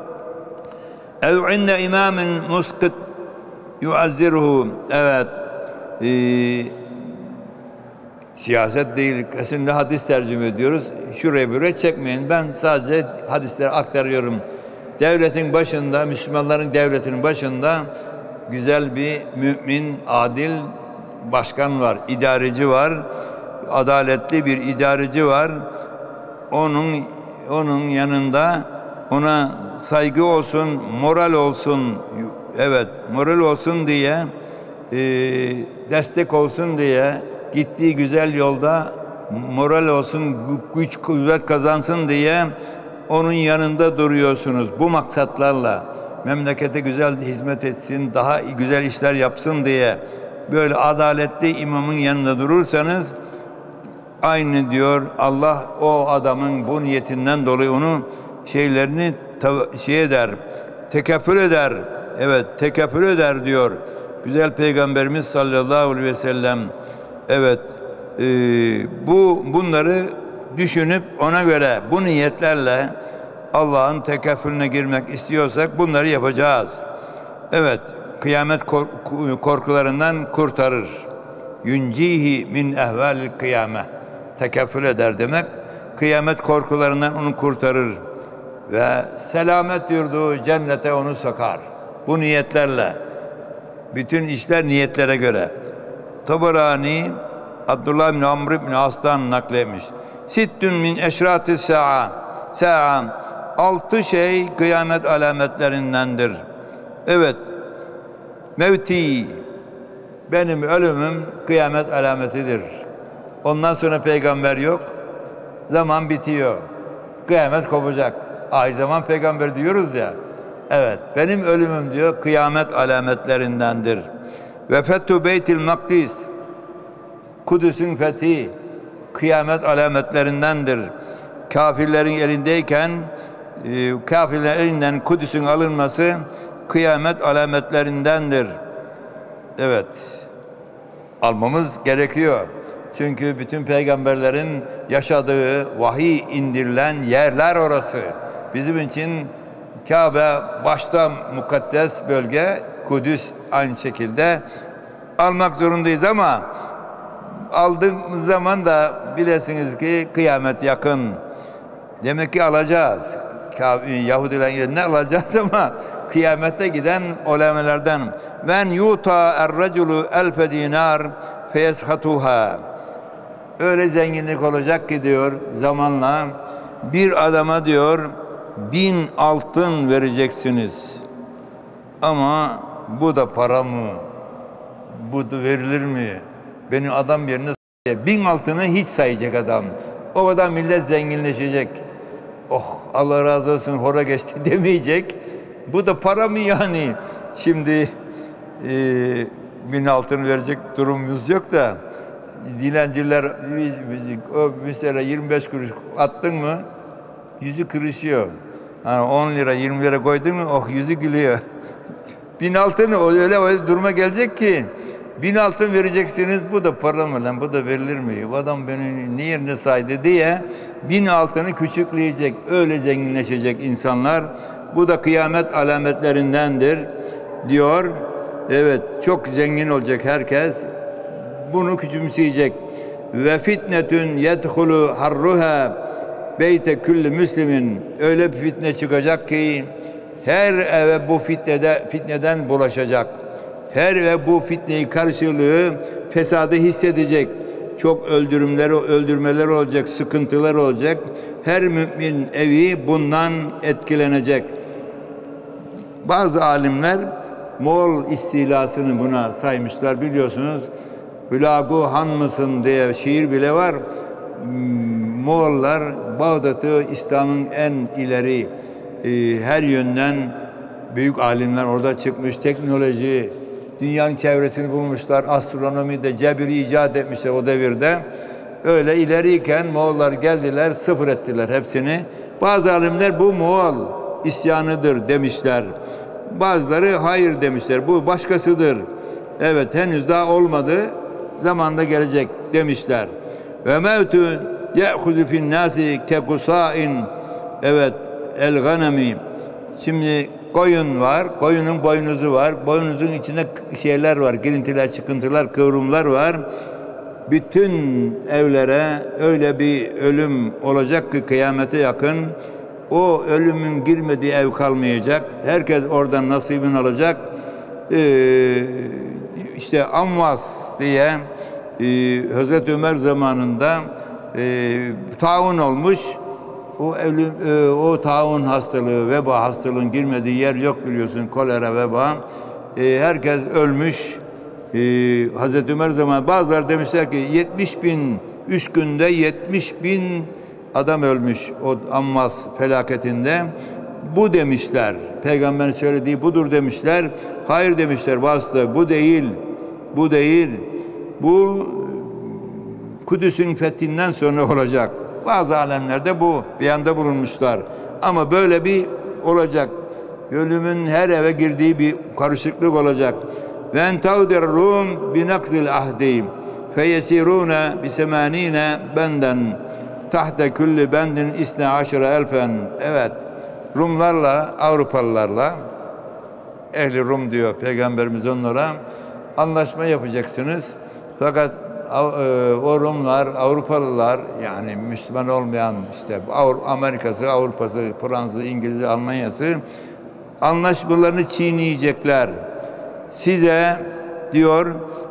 Ev inde imamin muskit yuazziruhu. Evet. Siyaset değil, kesinlikle hadis tercüme ediyoruz. Şuraya buraya çekmeyin. Ben sadece hadisleri aktarıyorum. Devletin başında, Müslümanların devletinin başında güzel bir mümin, adil başkan var, idareci var. Adaletli bir idareci var. Onun yanında ona saygı olsun, moral olsun, evet, moral olsun diye, destek olsun diye, gittiği güzel yolda moral olsun, güç kuvvet kazansın diye onun yanında duruyorsunuz. Bu maksatlarla memlekete güzel hizmet etsin, daha güzel işler yapsın diye böyle adaletli imamın yanında durursanız, aynı diyor Allah o adamın bu niyetinden dolayı onu şeylerini eder, tekeffül eder. Evet, tekeffül eder diyor güzel Peygamberimiz sallallahu aleyhi ve sellem. Evet, bunları düşünüp ona göre bu niyetlerle Allah'ın tekeffülüne girmek istiyorsak bunları yapacağız. Evet, kıyamet korkularından kurtarır. Yuncihi min ehvalil kıyame. Tekeffül eder demek. Kıyamet korkularından onu kurtarır. Ve selamet yurdu cennete onu sokar. Bu niyetlerle. Bütün işler niyetlere göre. Tabarani Abdullah bin Amr bin As'tan nakletmiş. Sittün min eşrat-ı sa'a. 6 şey kıyamet alametlerindendir. Evet. Mevti, benim ölümüm kıyamet alametidir. Ondan sonra peygamber yok. Zaman bitiyor. Kıyamet kopacak. Ahir zaman peygamber diyoruz ya. Evet, benim ölümüm diyor kıyamet alametlerindendir. Ve fethu beytil makdis. Kudüs'ün fethi kıyamet alametlerindendir. Kafirlerin elindeyken kafirlerin elinden Kudüs'ün alınması kıyamet alametlerindendir. Evet. Almamız gerekiyor. Çünkü bütün peygamberlerin yaşadığı, vahiy indirilen yerler orası. Bizim için Kabe başta mukaddes bölge, Kudüs aynı şekilde almak zorundayız ama aldığımız zaman da bilesiniz ki kıyamet yakın. Demek ki alacağız. Yahudilerin ne alacağız ama kıyamette giden ulemelerden men yuta er-raculu elfe dinar feyeshatuha. Öyle zenginlik olacak ki diyor zamanla bir adama diyor 1000 altın vereceksiniz. Ama bu da para mı? Bu da verilir mi? Benim adam yerine 1000 altını hiç sayacak adam. O kadar millet zenginleşecek. Oh Allah razı olsun hora geçti demeyecek. Bu da para mı yani? Şimdi 1000 altın verecek durumumuz yok da dilenciler o mesela 25 kuruş attın mı yüzü kırışıyor. Yani 10 lira 20 lira koydun mu oh yüzü gülüyor. 1000 altın öyle duruma gelecek ki 1000 altın vereceksiniz, bu da para mı lan, bu da verilir mi? Bu adam beni ne yerine saydı diye 1000 altını küçükleyecek, öyle zenginleşecek insanlar. Bu da kıyamet alametlerindendir diyor. Evet, çok zengin olacak herkes. Bunu küçümseyecek. Ve fitnetun yedhulu harruha beyte kulli müslimin. Öyle bir fitne çıkacak ki Her eve bu fitneden bulaşacak. Her eve bu fitneyi karşılığı fesadı hissedecek. Çok öldürmeler olacak, sıkıntılar olacak. Her mümin evi bundan etkilenecek. Bazı alimler Moğol istilasını buna saymışlar, biliyorsunuz. Hülagu han mısın diye şiir bile var. Moğollar Bağdat'ı İslam'ın en ileri her yönden büyük alimler orada çıkmış. Teknoloji, dünyanın çevresini bulmuşlar. Astronomide cebiri icat etmişler o devirde. Öyle ileriyken Moğollar geldiler, sıfır ettiler hepsini. Bazı alimler bu Moğol isyanıdır demişler. Bazıları hayır demişler. Bu başkasıdır. Evet, henüz daha olmadı. Zamanda gelecek demişler. Ve mevtü ye'huzu fin nasi kekusa'in, evet, el ganemi. Şimdi koyun var, koyunun boynuzu var. Boynuzun içinde şeyler var, girintiler, çıkıntılar, kıvrımlar var. Bütün evlere öyle bir ölüm olacak ki kıyamete yakın o ölümün girmediği ev kalmayacak. Herkes oradan nasibini alacak. İşte Amvas diye Hazreti Ömer zamanında taun olmuş. O taun hastalığı, veba hastalığın girmediği yer yok, biliyorsun, kolera, veba. Herkes ölmüş. Hazreti Ömer zamanı bazıları demişler ki 3 günde 70.000 adam ölmüş o Ammas felaketinde. Bu demişler. Peygamberin söylediği budur demişler. Hayır demişler bazıları. Bu değil. Bu değil. Bu Kudüs'ün fethinden sonra olacak. Bazı alemler de bu beyanda bulunmuşlar. Ama böyle bir olacak. Ölümün her eve girdiği bir karışıklık olacak. Ve entaudir Rum bi nakzil ahdi feyesiruna bi semanine benden tahte kulli bendin isne aşırı elfen. Evet, Rumlarla, Avrupalılarla, ehli Rum diyor Peygamberimiz onlara, anlaşma yapacaksınız. Fakat o Rumlar, Avrupalılar, yani Müslüman olmayan, işte Amerika'sı, Avrupa'sı, Fransa'sı, İngiliz'i, Almanya'sı anlaşmalarını çiğneyecekler. Size diyor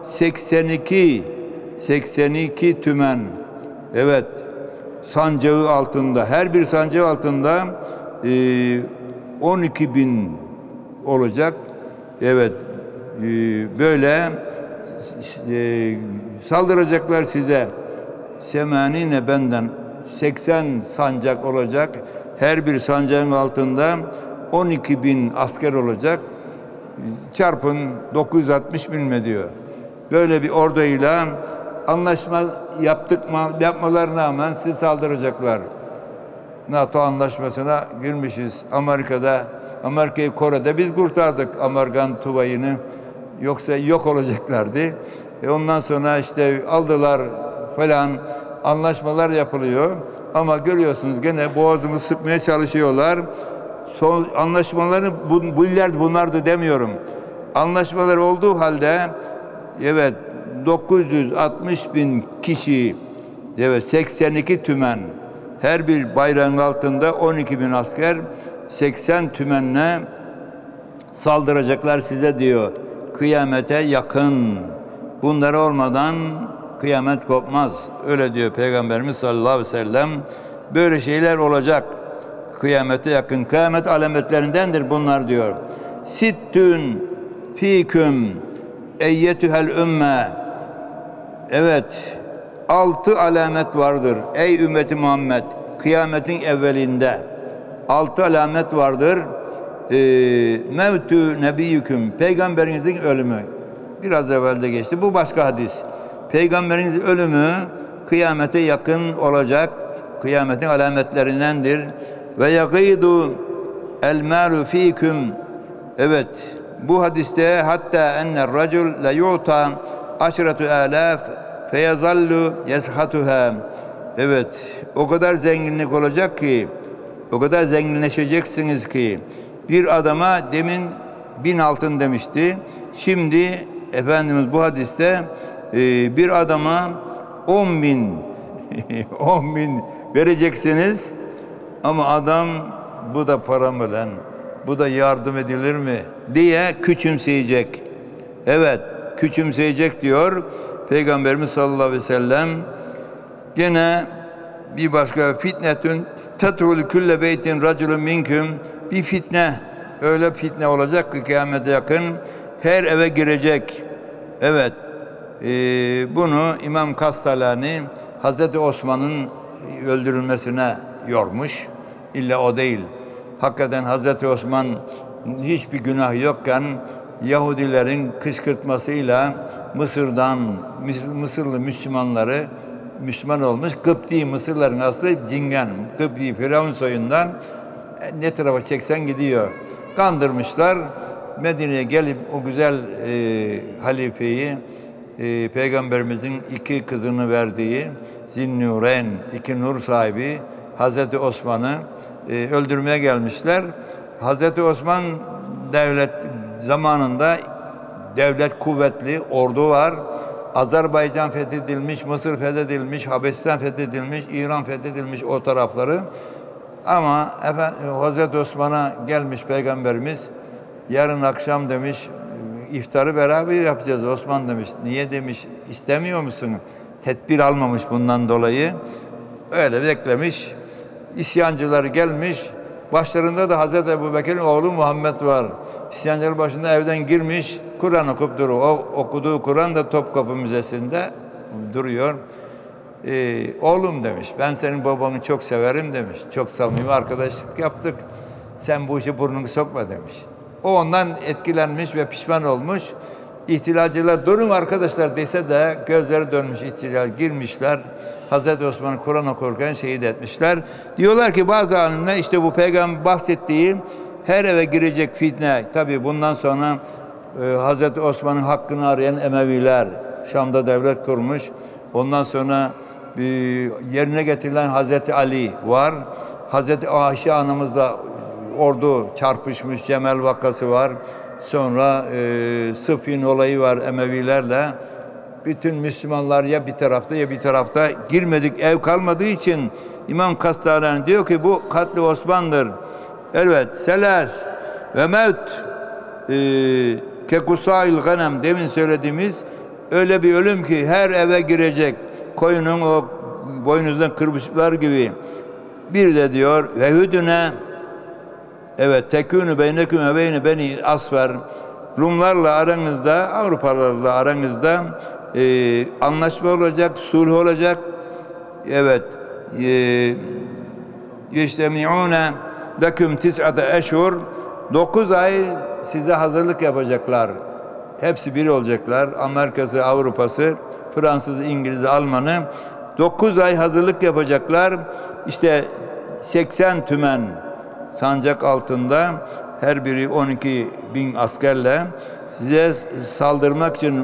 82 tümen, evet, sancağı altında, her bir sancağı altında 12.000 olacak. Evet, böyle saldıracaklar size. Semanine benden 80 sancak olacak. Her bir sancağın altında 12.000 asker olacak. Çarpın 960.000 mi diyor. Böyle bir orduyla anlaşma yapmalarına rağmen sizi saldıracaklar. NATO anlaşmasına girmişiz. Amerika'yı Kore'de biz kurtardık, Amerikan Tuvayı'nı. Yoksa yok olacaklardı. Ondan sonra işte aldılar falan, anlaşmalar yapılıyor. Ama görüyorsunuz gene boğazımı sıkmaya çalışıyorlar. Son anlaşmaları bunlardı demiyorum. Anlaşmalar olduğu halde, evet, 960.000 kişi, evet, 82 tümen, her bir bayrağın altında 12.000 asker, 80 tümenle saldıracaklar size diyor. Kıyamete yakın. Bunlar olmadan kıyamet kopmaz. Öyle diyor Peygamberimiz sallallahu aleyhi ve sellem. Böyle şeyler olacak. Kıyamete yakın. Kıyamet alametlerindendir bunlar diyor. Sittün fiküm eyyetühel ümme. Evet, 6 alamet vardır ey ümmeti Muhammed. Kıyametin evvelinde 6 alamet vardır. Mevtü nebiyyüküm, peygamberinizin ölümü. Biraz evvelde geçti. Bu başka hadis. Peygamberinizin ölümü kıyamete yakın olacak. Kıyametin alametlerindendir. Ve yagidu el malu fiküm. Evet, bu hadiste hatta enne racul la yu'ta aşretu alaf feyazallu yeshatuha. Evet, o kadar zenginlik olacak ki, o kadar zenginleşeceksiniz ki, bir adama demin 1000 altın demişti. Şimdi Efendimiz bu hadiste bir adama 10.000 10.000 vereceksiniz. Ama adam, bu da para mı lan? bu da yardım edilir mi diye küçümseyecek. Evet, küçümseyecek diyor Peygamberimiz sallallahu aleyhi ve sellem. Gene bir başka fitnetün tetul külle beytin raculun minküm, bir fitne, öyle fitne olacak ki kıyamete yakın her eve girecek. Evet, bunu İmam Kastalani Hazreti Osman'ın öldürülmesine yormuş. İlla o değil. Hakikaten Hazreti Osman hiçbir günah yokken Yahudilerin kışkırtmasıyla Mısırlı Müslümanları Müslüman olmuş. Kıpti, Mısırların aslı Cingen. Kıpti, Firavun soyundan ne tarafa çeksen gidiyor. Kandırmışlar. Medine'ye gelip o güzel halifeyi, Peygamberimizin iki kızını verdiği Zinnureyn, iki nur sahibi Hazreti Osman'ı öldürmeye gelmişler. Hazreti Osman devlet zamanında devlet kuvvetli, ordu var. Azerbaycan fethedilmiş, Mısır fethedilmiş, Habeşistan fethedilmiş, İran fethedilmiş o tarafları. Ama Hazreti Osman'a gelmiş Peygamberimiz, yarın akşam demiş, iftarı beraber yapacağız Osman demiş. Niye demiş, istemiyor musun? Tedbir almamış bundan dolayı. Öyle beklemiş. İsyancılar gelmiş. Başlarında da Hazreti Ebubekir'in oğlu Muhammed var. İsyancılar başında evden girmiş. Kur'an okup duruyor. O okuduğu Kur'an da Topkapı Müzesi'nde duruyor. Oğlum demiş, ben senin babanı çok severim demiş. Çok samimi arkadaşlık yaptık. Sen bu işi burnunu sokma demiş. O ondan etkilenmiş ve pişman olmuş. İhtilalciler durun arkadaşlar dese de gözleri dönmüş, ihtilal girmişler. Hazreti Osman'ı Kur'an okurken şehit etmişler. Diyorlar ki bazı alimler işte bu peygamber bahsettiği her eve girecek fitne. Tabii bundan sonra Hazreti Osman'ın hakkını arayan Emeviler Şam'da devlet kurmuş. Ondan sonra yerine getirilen Hazreti Ali var. Hazreti Ayşe anamızla ordu çarpışmış, Cemel vakası var. Sonra Sıffin olayı var Emevilerle. Bütün Müslümanlar ya bir tarafta ya bir tarafta, girmedik ev kalmadığı için İmam Kastalani diyor ki bu katli Osman'dır. Evet, selas ve mevt kekusail ganem, demin söylediğimiz öyle bir ölüm ki her eve girecek, koyunun o boynuzdan kırmışlar gibi. Bir de diyor ve hüdüne, evet, tekünü beyneküm ve beyni beni asfer, Rumlarla aranızda, Avrupalılarla aranızda anlaşma olacak, sulh olacak. Evet, yeştemi'une leküm tis'ate eşhur, 9 ay size hazırlık yapacaklar. Hepsi bir olacaklar. Amerika'sı, Avrupa'sı, Fransız'ı, İngiliz'i, Alman'ı 9 ay hazırlık yapacaklar. İşte 80 tümen sancak altında, her biri 12 bin askerle size saldırmak için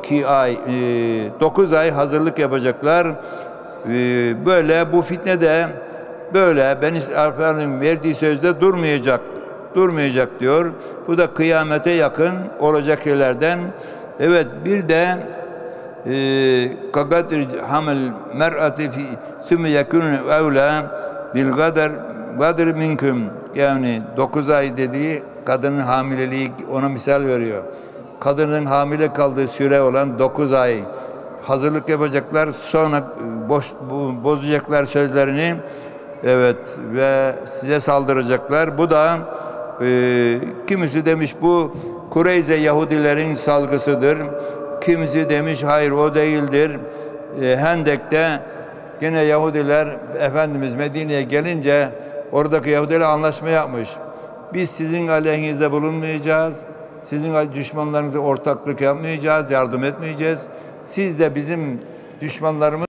9 ay hazırlık yapacaklar. Böyle bu fitne de böyle Beni İsrail'in verdiği sözde durmayacak diyor. Bu da kıyamete yakın olacak şeylerden. Evet, bir de kagatri hamel mer'ati fi sümme yekunu evla bil gadr minkum, yani 9 ay dediği kadının hamileliği, ona misal veriyor. Kadının hamile kaldığı süre olan 9 ay hazırlık yapacaklar, sonra bozacaklar sözlerini, evet, ve size saldıracaklar. Bu da kimisi demiş bu Kureyze Yahudilerin salgısıdır. Kimisi demiş hayır, o değildir. Hendek'te yine Yahudiler, Efendimiz Medine'ye gelince oradaki Yahudiler anlaşma yapmış. Biz sizin aleyhinizde bulunmayacağız. Sizin düşmanlarınıza ortaklık yapmayacağız, yardım etmeyeceğiz. Siz de bizim düşmanlarımız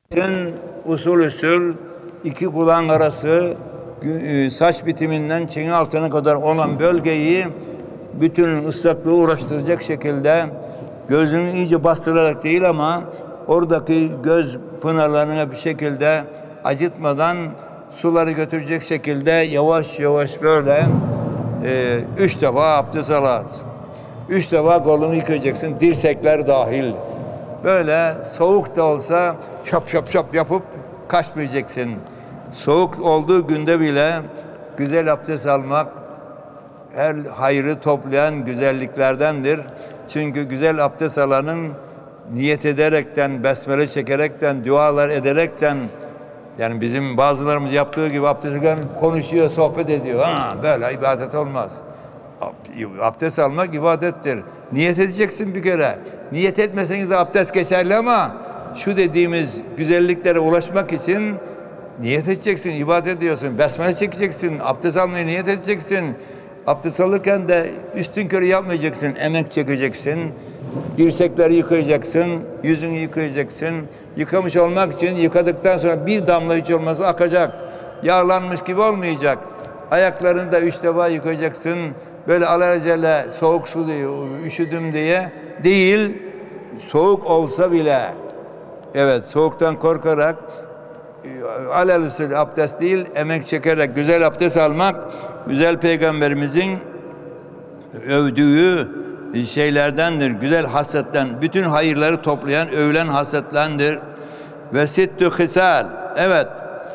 usul iki kulağın arası saç bitiminden çene altına kadar olan bölgeyi bütün ıslaklığı uğraştıracak şekilde gözünü iyice bastırarak değil ama oradaki göz pınarlarına bir şekilde acıtmadan suları götürecek şekilde yavaş yavaş böyle 3 defa abdest al. 3 defa kolunu yıkayacaksın, dirsekler dahil. Böyle soğuk da olsa şap şap şap yapıp kaçmayacaksın. Soğuk olduğu günde bile güzel abdest almak her hayrı toplayan güzelliklerdendir. Çünkü güzel abdest alanın niyet ederekten, besmele çekerekten, dualar ederekten, yani bizim bazılarımız yaptığı gibi abdest alırken konuşuyor, sohbet ediyor. Böyle ibadet olmaz. Abdest almak ibadettir. Niyet edeceksin bir kere. Niyet etmeseniz de abdest geçerli ama şu dediğimiz güzelliklere ulaşmak için niyet edeceksin, ibadet ediyorsun. Besmele çekeceksin, abdest almaya niyet edeceksin. Abdest alırken de üstünkörü yapmayacaksın, emek çekeceksin. Dirsekleri yıkayacaksın, yüzünü yıkayacaksın. Yıkamış olmak için yıkadıktan sonra bir damla hiç olmazsa akacak. Yağlanmış gibi olmayacak. Ayaklarını da 3 defa yıkayacaksın. Böyle alelacele soğuk su diye, üşüdüm diye değil, soğuk olsa bile, evet soğuktan korkarak alelüsül abdest değil, emek çekerek güzel abdest almak, güzel Peygamberimizin övdüğü şeylerdendir. Güzel hasletten, bütün hayırları toplayan, övülen hasletlendir. Ve sittü hisal, evet,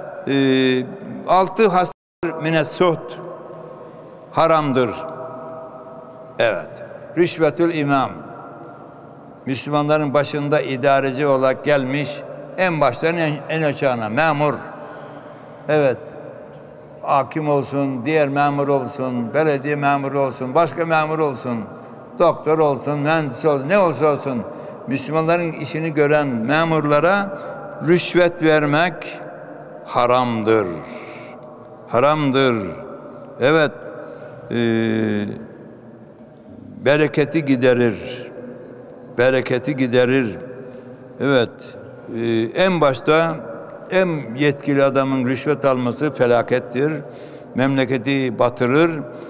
6 haslet minesuht haramdır. Evet, rüşvetül imam, Müslümanların başında idareci olarak gelmiş, en baştan en aşağına memur. Evet, hakim olsun, diğer memur olsun, belediye memuru olsun, başka memur olsun, doktor olsun, mühendis olsun, ne olsa olsun, Müslümanların işini gören memurlara rüşvet vermek haramdır. Haramdır. Evet, bereketi giderir. Bereketi giderir. Evet, en başta en yetkili adamın rüşvet alması felakettir. Memleketi batırır.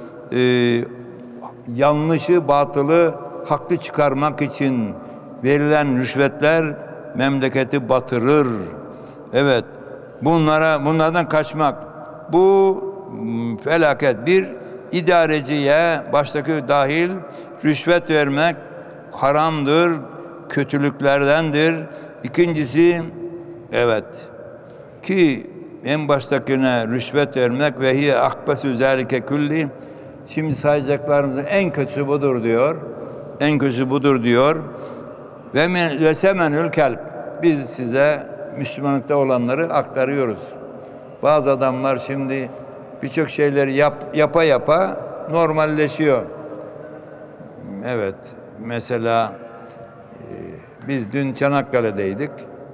Yanlışı, batılı haklı çıkarmak için verilen rüşvetler memleketi batırır. Evet, bunlardan kaçmak. Bu felaket. Bir, idareciye, baştaki dahil rüşvet vermek haramdır, kötülüklerdendir. İkincisi, evet, ki en baştakine rüşvet vermek ve hiye akbesu zâlike külli, şimdi sayacaklarımızın en kötüsü budur diyor. En kötüsü budur diyor. Ve semenül kelb. Biz size Müslümanlıkta olanları aktarıyoruz. Bazı adamlar şimdi birçok şeyleri yapa yapa normalleşiyor. Evet, mesela biz dün Çanakkale'deydik.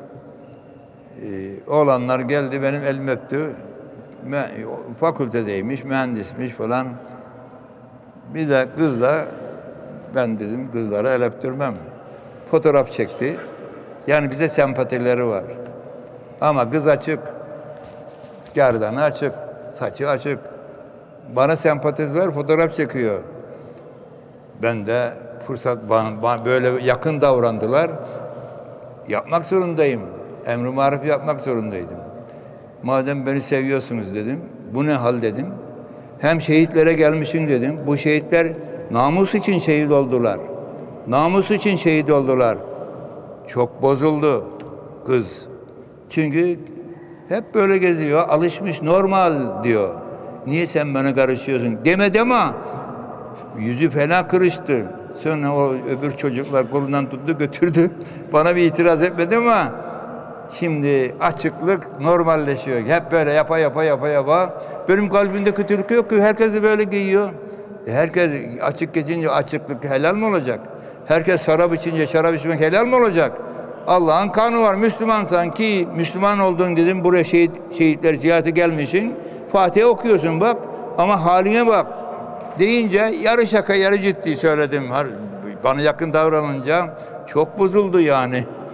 Oğlanlar geldi, benim elimi öptü. Fakültedeymiş, mühendismiş falan. Bir de kızla, ben dedim kızlara el öptürmem. Fotoğraf çekti. Yani bize sempatileri var. Ama kız açık, gerdanı açık, saçı açık. Bana sempatisi var, fotoğraf çekiyor. Ben de fırsat, bana böyle yakın davrandılar. Yapmak zorundayım. Emr-i maruf yapmak zorundaydım. Madem beni seviyorsunuz dedim. Bu ne hal dedim. Hem şehitlere gelmişim dedim. Bu şehitler namus için şehit oldular. Namus için şehit oldular. Çok bozuldu kız. Çünkü hep böyle geziyor. Alışmış, normal diyor. Niye sen bana karışıyorsun? Demedi ama yüzü fena kırıştı. Sonra o öbür çocuklar kolundan tuttu götürdü. Bana bir itiraz etmedi ama şimdi açıklık normalleşiyor. Hep böyle yapa. Benim kalbimde kötülük yok ki. Herkes de böyle giyiyor. Herkes açık geçince açıklık helal mi olacak? Herkes şarap içince şarap içmek helal mi olacak? Allah'ın kanunu var. Müslümansan ki Müslüman olduğun dedim, buraya şehitler ziyarete gelmişsin. Fatiha okuyorsun bak ama haline bak. Deyince yarı şaka yarı ciddi söyledim. Bana yakın davranınca çok bozuldu yani.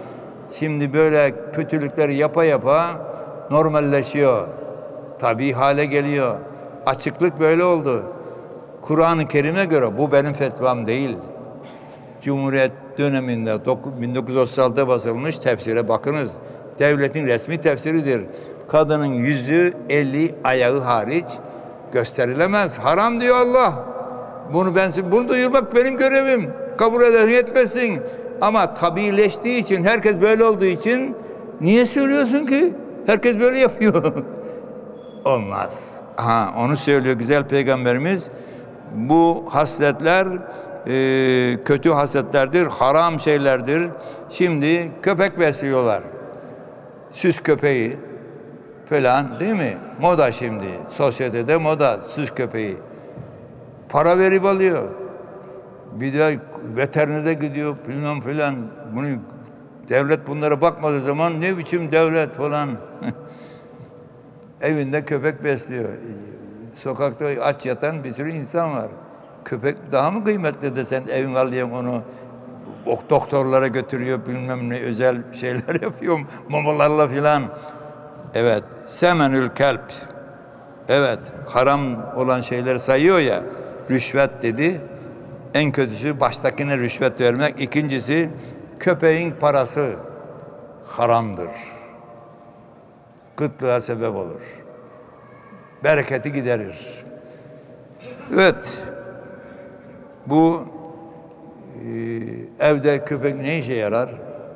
Şimdi böyle kötülükleri yapa yapa normalleşiyor. Tabii hale geliyor. Açıklık böyle oldu. Kur'an-ı Kerim'e göre bu benim fetvam değil. Cumhuriyet döneminde 1936'da basılmış tefsire bakınız. Devletin resmi tefsiridir. Kadının yüzü, eli, ayağı hariç gösterilemez. Haram diyor Allah. Bunu duyurmak benim görevim. Kabul edersin etmesin. Ama tabiileştiği için, herkes böyle olduğu için niye söylüyorsun ki? Herkes böyle yapıyor. Olmaz. Onu söylüyor güzel Peygamberimiz. Bu hasletler kötü hasletlerdir, haram şeylerdir. Şimdi köpek besliyorlar. Süs köpeği falan, değil mi? Moda şimdi. Sosyetede moda süs köpeği. Para verip alıyor. Bir de veterinerde gidiyor bilmem falan. Bunu devlet bunlara bakmadığı zaman ne biçim devlet falan. Evinde köpek besliyor. Sokakta aç yatan bir sürü insan var. Köpek daha mı kıymetli de sen evin alıyorsun onu doktorlara götürüyor bilmem ne özel şeyler yapıyor mamalarla filan. Evet, semenül kelp. Evet, haram olan şeyleri sayıyor ya. Rüşvet dedi. En kötüsü baştakine rüşvet vermek. İkincisi köpeğin parası haramdır. Kıtlığa sebep olur. Bereketi giderir. Evet. Bu evde köpek ne işe yarar?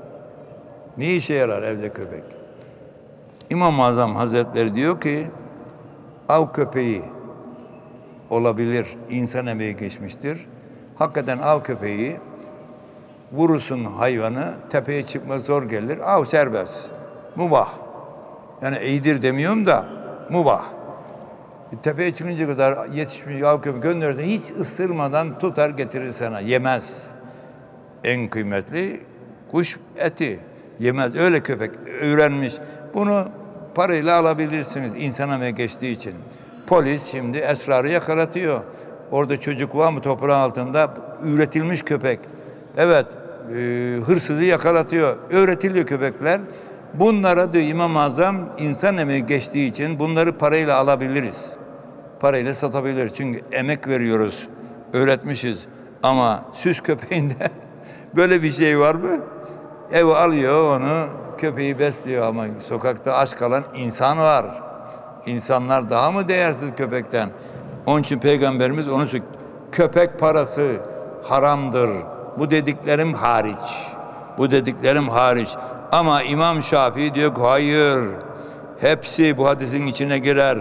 Ne işe yarar evde köpek? İmam-ı Azam Hazretleri diyor ki av köpeği olabilir. İnsan emeği geçmiştir. Hakikaten av köpeği vurursun hayvanı, tepeye çıkması zor gelir. Av serbest. Mubah. Yani iyidir demiyorum da mubah. Tepeye çıkınca kadar yetişmiş av köpeği gönderirsen hiç ısırmadan tutar getirir sana. Yemez. En kıymetli kuş eti. Yemez. Öyle köpek öğrenmiş. Bunu parayla alabilirsiniz insan emeği geçtiği için. Polis şimdi esrarı yakalatıyor. Orada çocuk var mı toprağın altında üretilmiş köpek. Evet, hırsızı yakalatıyor. Öğretiliyor köpekler. Bunlara diyor İmam-ı Azam insan emeği geçtiği için bunları parayla alabiliriz. Parayla satabiliriz. Çünkü emek veriyoruz. Öğretmişiz. Ama süs köpeğinde böyle bir şey var mı? Eve alıyor onu, köpeği besliyor ama sokakta aç kalan insan var. İnsanlar daha mı değersiz köpekten? Onun için Peygamberimiz onu söylüyor. Köpek parası haramdır. Bu dediklerim hariç. Bu dediklerim hariç. Ama İmam Şafii diyor ki hayır. Hepsi bu hadisin içine girer.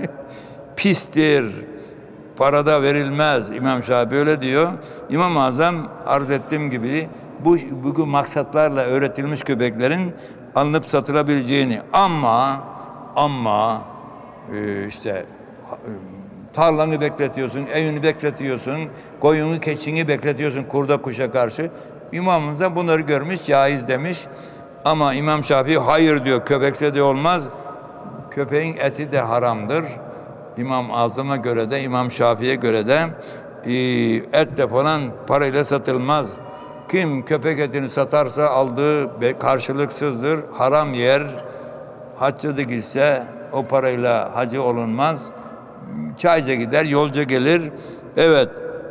Pistir. Parada verilmez. İmam Şafii öyle diyor. İmam-ı Azam arz ettiğim gibi bu maksatlarla öğretilmiş köpeklerin alınıp satılabileceğini ama işte tarlanı bekletiyorsun, evini bekletiyorsun, koyunu, keçini bekletiyorsun kurda kuşa karşı. İmam Azam bunları görmüş, caiz demiş. Ama İmam Şafii hayır diyor, köpekse de olmaz. Köpeğin eti de haramdır. İmam Azam'a göre de, İmam Şafii'ye göre de et de falan parayla satılmaz. Kim köpek etini satarsa aldığı karşılıksızdır, haram yer. Hacca da gitse o parayla hacı olunmaz. Çayca gider, yolca gelir. Evet,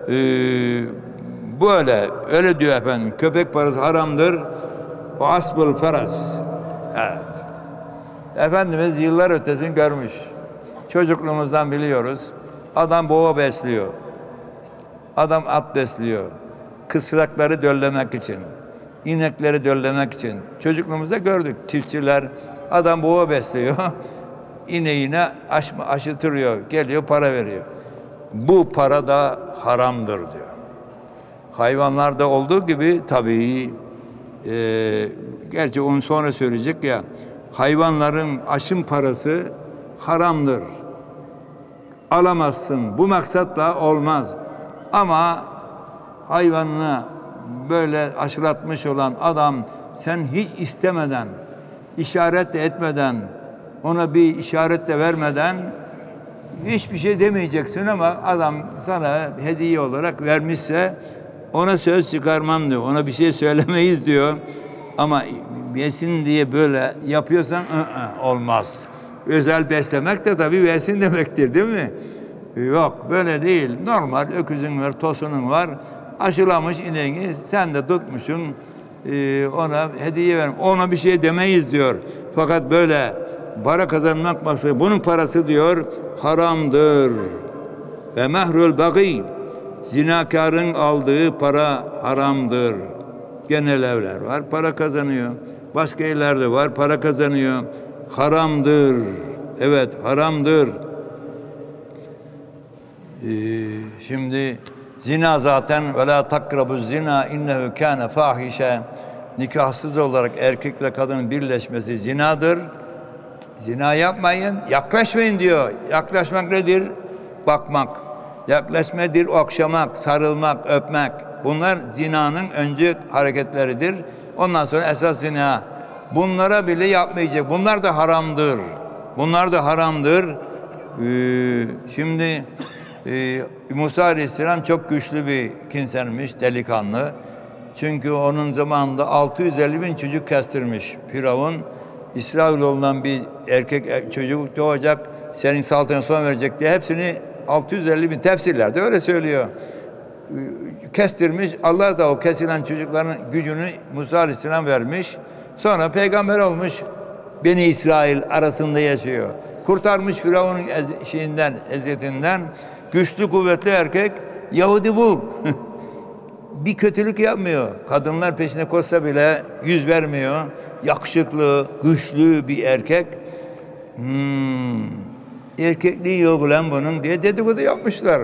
böyle, öyle diyor efendim. Köpek parası haramdır. O asbul feras. Evet. Efendimiz yıllar ötesini görmüş. Çocukluğumuzdan biliyoruz. Adam boğa besliyor. Adam at besliyor. Kısrakları döllemek için. İnekleri döllemek için. Çocukluğumuzda gördük. Çiftçiler adam boğa besliyor. İneğine aşıtırıyor. Geliyor para veriyor. Bu para da haramdır diyor. Hayvanlarda olduğu gibi tabii gerçi onu sonra söyleyecek ya, hayvanların aşım parası haramdır. Alamazsın. Bu maksatla olmaz. Ama hayvanını böyle aşılatmış olan adam sen hiç istemeden, işaret de etmeden, ona bir işaret de vermeden hiçbir şey demeyeceksin ama adam sana hediye olarak vermişse ona söz çıkarmam diyor. Ona bir şey söylemeyiz diyor. Ama yesin diye böyle yapıyorsan olmaz. Özel beslemek de tabii yesin demektir, değil mi? Yok, böyle değil. Normal öküzün var, tosunun var. Aşılamış ineği, sen de tutmuşsun, ona hediye ver. Ona bir şey demeyiz diyor. Fakat böyle para kazanmak maksadı, bunun parası diyor haramdır. Ve mehrul bagi, zinakarın aldığı para haramdır. Genel evler var, para kazanıyor. Başka yerlerde var, para kazanıyor. Haramdır. Evet, haramdır. Şimdi zina zaten ve la takrabu zina innehu kana fahişe. Nikahsız olarak erkekle kadının birleşmesi zinadır. Zina yapmayın, yaklaşmayın diyor. Yaklaşmak nedir? Bakmak. Yaklaşmadır, okşamak, sarılmak, öpmek. Bunlar zinanın öncü hareketleridir. Ondan sonra esas zina. Bunlara bile yapmayacak. Bunlar da haramdır. Bunlar da haramdır. Şimdi Musa Aleyhisselam çok güçlü bir kimsenmiş, delikanlı. Çünkü onun zamanında 650 bin çocuk kestirmiş Firavun. İsrailoğlu'ndan bir erkek çocuk doğacak, senin saltanatına son verecek diye hepsini 650 bin tefsirlerde öyle söylüyor. Kestirmiş. Allah da o kesilen çocukların gücünü Musa Aleyhisselam vermiş. Sonra peygamber olmuş. Beni İsrail arasında yaşıyor. Kurtarmış Firavun'un eziyetinden. Güçlü, kuvvetli erkek. Yahudi bu. Bir kötülük yapmıyor. Kadınlar peşine koşsa bile yüz vermiyor. Yakışıklı, güçlü bir erkek. Erkekliği yok lan bunun diye dedikodu yapmışlar.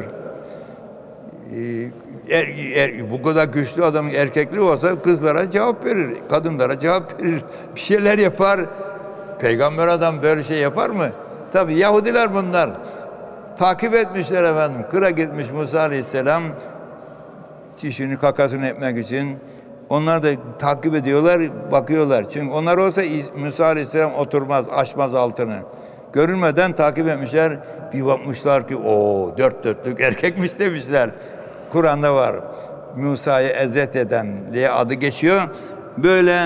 Bu kadar güçlü adamın erkekliği olsa kızlara cevap verir, kadınlara cevap verir, bir şeyler yapar. Peygamber adam böyle şey yapar mı? Tabii Yahudiler bunlar. Takip etmişler efendim. Kır'a gitmiş Musa Aleyhisselam çişini kakasını etmek için. Onlar da takip ediyorlar, bakıyorlar. Çünkü onlar olsa Musa Aleyhisselam oturmaz, açmaz altını. Görünmeden takip etmişler. Bir bakmışlar ki o dört dörtlük erkekmiş demişler. Kur'an'da var. Musa'yı eziyet eden diye adı geçiyor. Böyle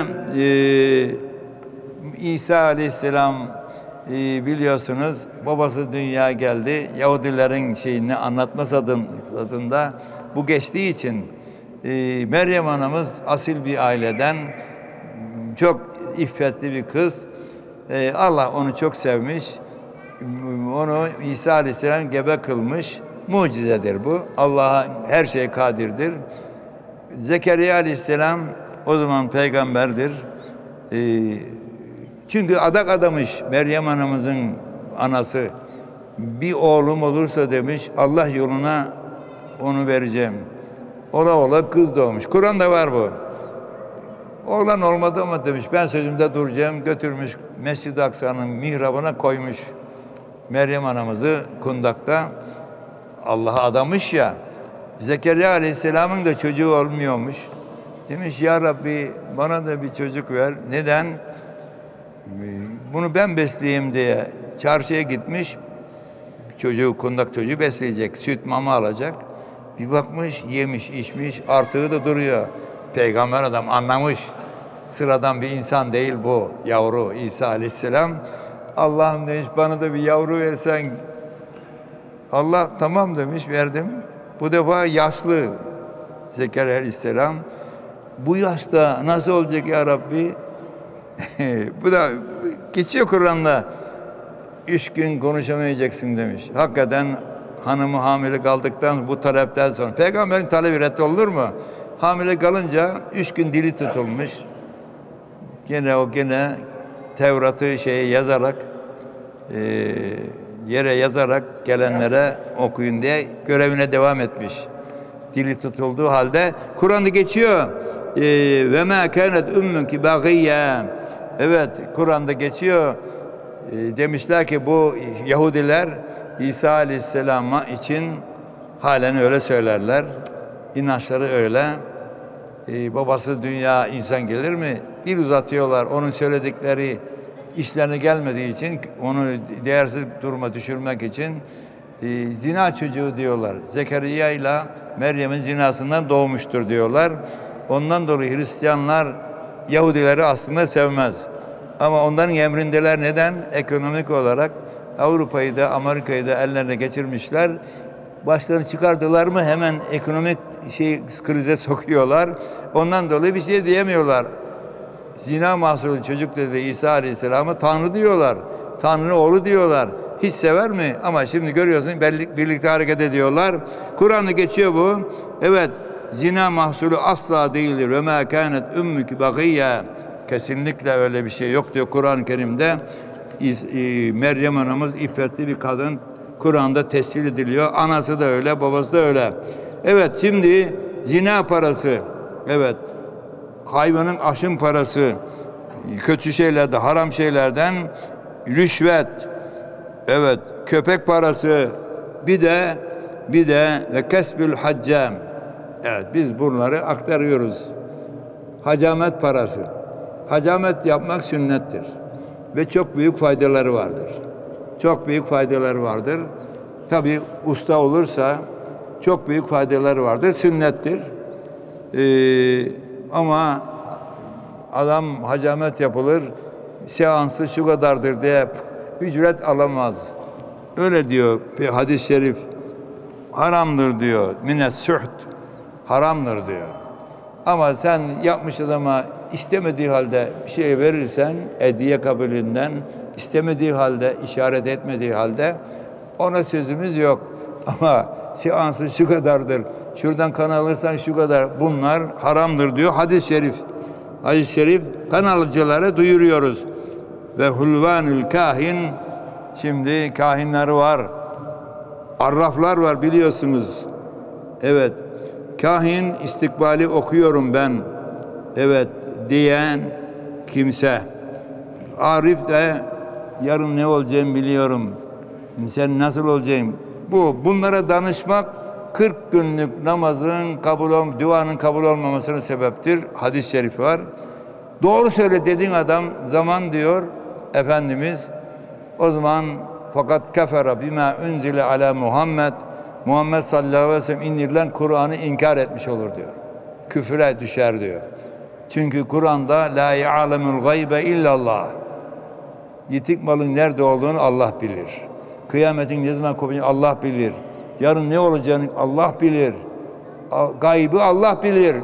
İsa Aleyhisselam biliyorsunuz babası dünyaya geldi. Yahudilerin şeyini anlatması adında bu geçtiği için Meryem anamız asil bir aileden çok iffetli bir kız. Allah onu çok sevmiş. Onu İsa Aleyhisselam gebe kılmış. Mucizedir bu. Allah'a her şey kadirdir. Zekeriya Aleyhisselam o zaman peygamberdir. Çünkü adak adamış Meryem anamızın anası. Bir oğlum olursa demiş Allah yoluna onu vereceğim. Ola ola kız doğmuş. Kur'an'da var bu. Oğlan olmadı ama demiş ben sözümde duracağım. Götürmüş Mescid-i Aksa'nın mihrabına koymuş Meryem anamızı kundakta. Allah'a adamış ya. Zekeriya Aleyhisselam'ın da çocuğu olmuyormuş. Demiş ya Rabbi bana da bir çocuk ver. Neden? Bunu ben besleyeyim diye çarşıya gitmiş. Çocuğu, kundak çocuğu besleyecek. Süt mama alacak. Bir bakmış yemiş içmiş artığı da duruyor. Peygamber adam anlamış. Sıradan bir insan değil bu yavru İsa Aleyhisselam. Allah'ım demiş bana da bir yavru versen. Allah tamam demiş verdim. Bu defa yaşlı Zekeriya Aleyhisselam. Bu yaşta nasıl olacak ya Rabbi? Bu da geçiyor Kur'an'da. 3 gün konuşamayacaksın demiş. Hakikaten hanımı hamile kaldıktan bu talepten sonra peygamberin talebi reddi olur mu? Hamile kalınca 3 gün dili tutulmuş. Gene Tevrat'ı yazarak yere yazarak gelenlere okuyun diye görevine devam etmiş. Dili tutulduğu halde Kur'an'da geçiyor. Ve ma kanet ummuki bagiyye. Evet Kur'an'da geçiyor. Demişler ki bu Yahudiler İsa Aleyhisselam için halen öyle söylerler. İnançları öyle. Babası dünya insan gelir mi? Dil uzatıyorlar. Onun söyledikleri işlerine gelmediği için onu değersiz duruma düşürmek için zina çocuğu diyorlar. Zekeriya ile Meryem'in zinasından doğmuştur diyorlar. Ondan dolayı Hristiyanlar Yahudileri aslında sevmez. Ama onların emrindeler. Neden? Ekonomik olarak Avrupa'yı da Amerika'yı da ellerine geçirmişler. Başlarını çıkardılar mı hemen ekonomik krize sokuyorlar. Ondan dolayı bir şey diyemiyorlar. Zina mahsulü çocuk dedi İsa Aleyhisselam'ı Tanrı diyorlar. Tanrı oğlu diyorlar. Hiç sever mi? Ama şimdi görüyorsun birlikte hareket ediyorlar. Kur'an'ı geçiyor bu. Evet, zina mahsulü asla değildir. Ve mâ kânet ümmük bagiyye. Kesinlikle öyle bir şey yok diyor Kur'an-ı Kerim'de. Meryem anamız iffetli bir kadın. Kur'an'da tescil ediliyor. Anası da öyle, babası da öyle. Evet, şimdi zina parası. Evet, hayvanın aşım parası, kötü şeylerden, haram şeylerden rüşvet, evet, köpek parası, bir de ve kesbül haccam. Evet, biz bunları aktarıyoruz. Hacamet parası. Hacamet yapmak sünnettir. Ve çok büyük faydaları vardır. Çok büyük faydaları vardır. Tabii usta olursa çok büyük faydaları vardır. Sünnettir. Ama adam hacamet yapılır, seansı şu kadardır diye ücret alamaz. Öyle diyor bir hadis-i şerif. Haramdır diyor. Mines suht. Haramdır diyor. Ama sen yapmış adama istemediği halde bir şey verirsen, hediye kabulünden, istemediği halde, işaret etmediği halde ona sözümüz yok. Ama seansı şu kadardır, şuradan kan alırsan şu kadar, bunlar haramdır diyor hadis-i şerif. Hadis-i şerif kan alıcılara duyuruyoruz. Ve hulvanül kahin, şimdi kahinler var, arraflar var biliyorsunuz. Evet, kahin istikbali okuyorum ben, evet diyen kimse. Arif de yarın ne olacağımı biliyorum. Sen nasıl olacaksın? Bunlara danışmak 40 günlük namazın duanın kabul olmamasına sebeptir. Hadis-i şerif var. Doğru söyle dediğin adam zaman diyor Efendimiz, o zaman fakat kefere bima unzile ala Muhammed sallallahu aleyhi ve sellem indirilen Kur'an'ı inkar etmiş olur diyor. Küfüre düşer diyor. Çünkü Kur'an'da la ya'lemul gaybe illallah. Yitik malın nerede olduğunu Allah bilir. Kıyametin ne zaman kopacağını Allah bilir. Yarın ne olacağını Allah bilir. Gaybı Allah bilir.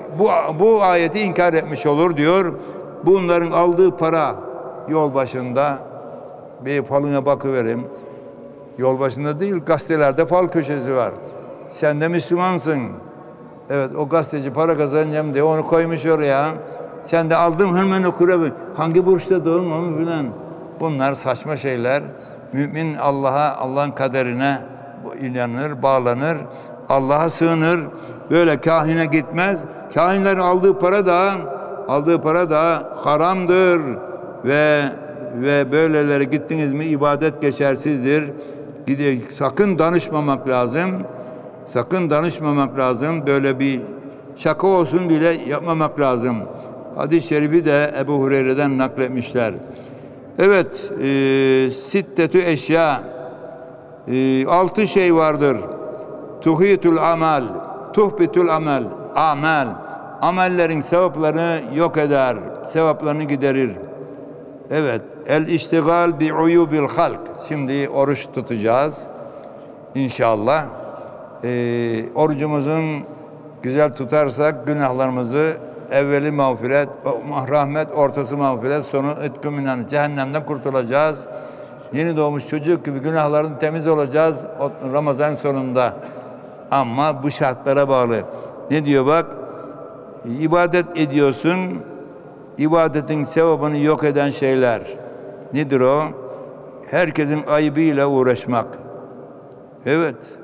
Bu ayeti inkar etmiş olur diyor. Bunların aldığı para yol başında bir falına bakıverim. Yol başında değil, gazetelerde fal köşesi var. Sen de Müslümansın. Evet, o gazeteci para kazanacağım diye onu koymuş oraya. Sen de aldım hemen okur. Hangi burçta doğum onu bilen. Bunlar saçma şeyler. Mümin Allah'ın kaderine inanır, bağlanır. Allah'a sığınır. Böyle kahine gitmez. Kahinlerin aldığı para da haramdır ve böylelere gittiniz mi ibadet geçersizdir. Sakın danışmamak lazım. Sakın danışmamak lazım. Böyle bir şaka olsun bile yapmamak lazım. Hadis-i şerifi de Ebu Hureyre'den nakletmişler. Evet, sittetü eşya, 6 şey vardır. Tuhitul amel, tuhbitul amel, amellerin sevaplarını yok eder, sevaplarını giderir. Evet, el iştigal bi uyubil halk. Şimdi oruç tutacağız İnşallah. Orucumuzun güzel tutarsak günahlarımızı evveli mağfiret, rahmet, ortası mağfiret, sonu etkümünden cehennemden kurtulacağız. Yeni doğmuş çocuk gibi günahların temiz olacağız Ramazan sonunda. Ama bu şartlara bağlı. Ne diyor bak? İbadet ediyorsun, ibadetin sevabını yok eden şeyler. Nedir o? Herkesin ayıbıyla uğraşmak. Evet.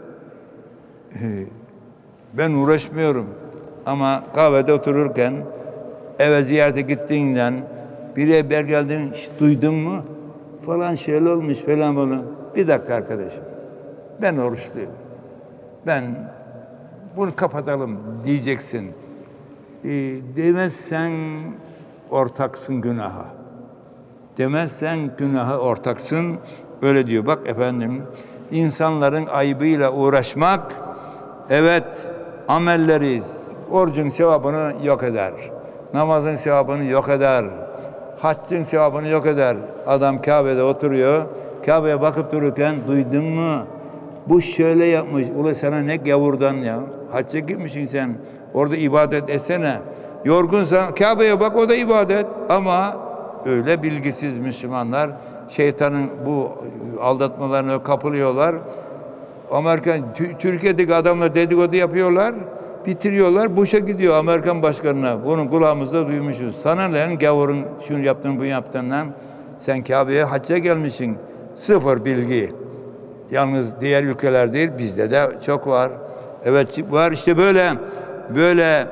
Ben uğraşmıyorum. Ama kahvede otururken eve ziyarete gittiğinden bir haber geldin, duydun mu? Falan şeyler olmuş falan bunu. Bir dakika arkadaşım. Ben oruçluyum. Ben bunu kapatalım diyeceksin. Demezsen ortaksın günaha. Demezsen günaha ortaksın. Öyle diyor. Bak efendim, insanların ayıbıyla uğraşmak, evet, amelleri, orucun sevabını yok eder. namazın sevabını yok eder. Haccın sevabını yok eder. Adam Kabe'de oturuyor. Kabe'ye bakıp dururken duydun mu? Bu şöyle yapmış. Ula sana ne gavurdan ya. Hacca gitmişsin sen. Orada ibadet etsene. Yorgunsan Kabe'ye bak, o da ibadet. Ama öyle bilgisiz Müslümanlar şeytanın bu aldatmalarına kapılıyorlar. Amerikan, Türkiye'deki adamlar dedikodu yapıyorlar. Bitiriyorlar. Boşa gidiyor Amerikan başkanına. Bunu kulağımızda duymuşuz. Sana lan gavurun şunu yaptın, bunu yaptığından. Sen Kabe'ye hacca gelmişsin. Sıfır bilgi. Yalnız diğer ülkeler değil, bizde de çok var. Evet var, işte böyle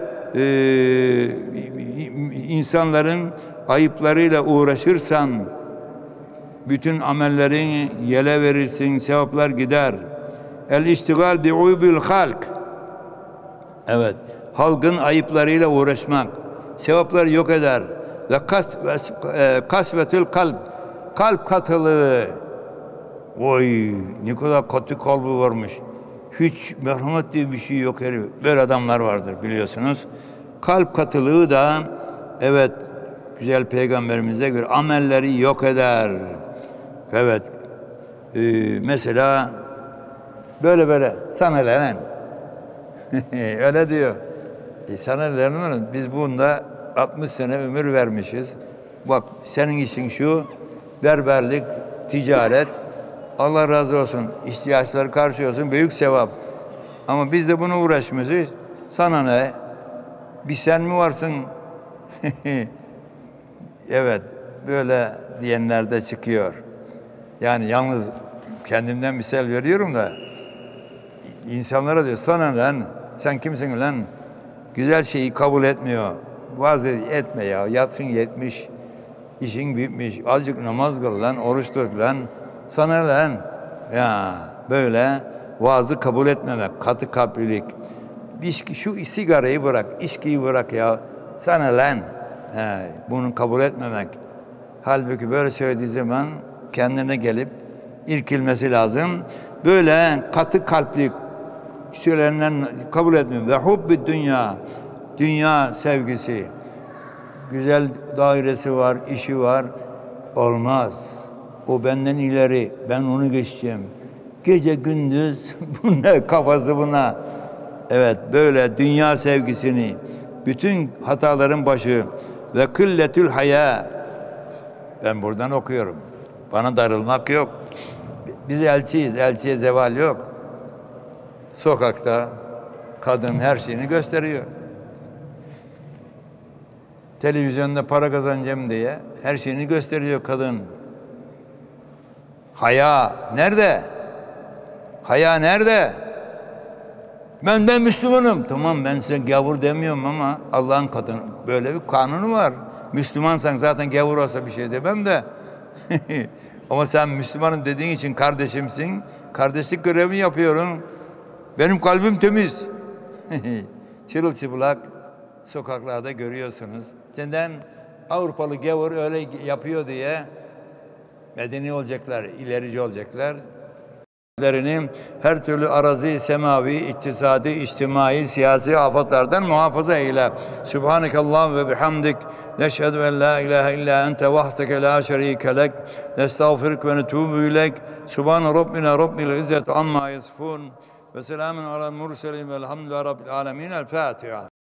insanların ayıplarıyla uğraşırsan bütün amellerin yele verirsin, sevaplar gider. El iştigal bi uybil halk. Evet, halkın ayıplarıyla uğraşmak sevapları yok eder. Ve kasvetül kalp, kalp katılığı. Oy, ne kadar katı kalbi varmış. Hiç merhamet diye bir şey yok herif. Böyle adamlar vardır biliyorsunuz. Kalp katılığı da evet güzel peygamberimize göre amelleri yok eder. Evet. Mesela böyle sana lan. Öyle diyor. Sana lan, biz bunda 60 sene ömür vermişiz. Bak senin işin şu, berberlik, ticaret. Allah razı olsun. İhtiyaçları karşılıyorsun. Büyük sevap. Ama biz de buna uğraşmıyoruz. Sana ne? Bir sen mi varsın? Evet. Böyle diyenler de çıkıyor. Yani yalnız kendimden misal veriyorum da insanlara diyor sana lan, sen kimsin lan? Güzel şeyi kabul etmiyor. Vaaz etme ya. Yatsın 70. İşin bitmiş. Azıcık namaz kıl lan. Oruç tut lan. Sana lan. Ya böyle vaazı kabul etmemek. Katı kalplilik. Şu sigarayı bırak. İçkiyi bırak ya. Sana lan. Bunu kabul etmemek. Halbuki böyle söylediği zaman kendine gelip irkilmesi lazım. Böyle katı kalpli söylenen kabul etmiyor. Ve hubbi dünya. Dünya sevgisi. Güzel dairesi var, işi var. Olmaz. O benden ileri. Ben onu geçeceğim. Gece gündüz buna, kafası buna. Evet, böyle dünya sevgisini, bütün hataların başı ve kılletül haya. Ben buradan okuyorum. Bana darılmak yok. Biz elçiyiz. Elçiye zeval yok. Sokakta kadın her şeyini gösteriyor. Televizyonda para kazanacağım diye her şeyini gösteriyor kadın. Haya nerede? Haya nerede? Ben Müslümanım. Tamam, ben size gavur demiyorum ama Allah'ın katını böyle bir kanunu var. Müslümansan zaten gavur olsa bir şey demem de. Ama sen Müslümanım dediğin için kardeşimsin. Kardeşlik görevimi yapıyorum. Benim kalbim temiz. Çırılçıplak sokaklarda görüyorsunuz. Senden Avrupalı gavur öyle yapıyor diye medeni olacaklar, ilerici olacaklar. Her türlü arazi, semavi, iktisadi, içtimai, siyasi afatlardan muhafaza eyle. Subhanakallah ve bihamdik. Neşhedü en la ilahe illa ente vahdeke la şerike lek. Nestağfiruk ve netubu ilek. Subhane Rabbina Rabbil İzzet amma yasifun. Ve selamun alel murselin velhamdülillahi Rabbil alemin. El Fatiha.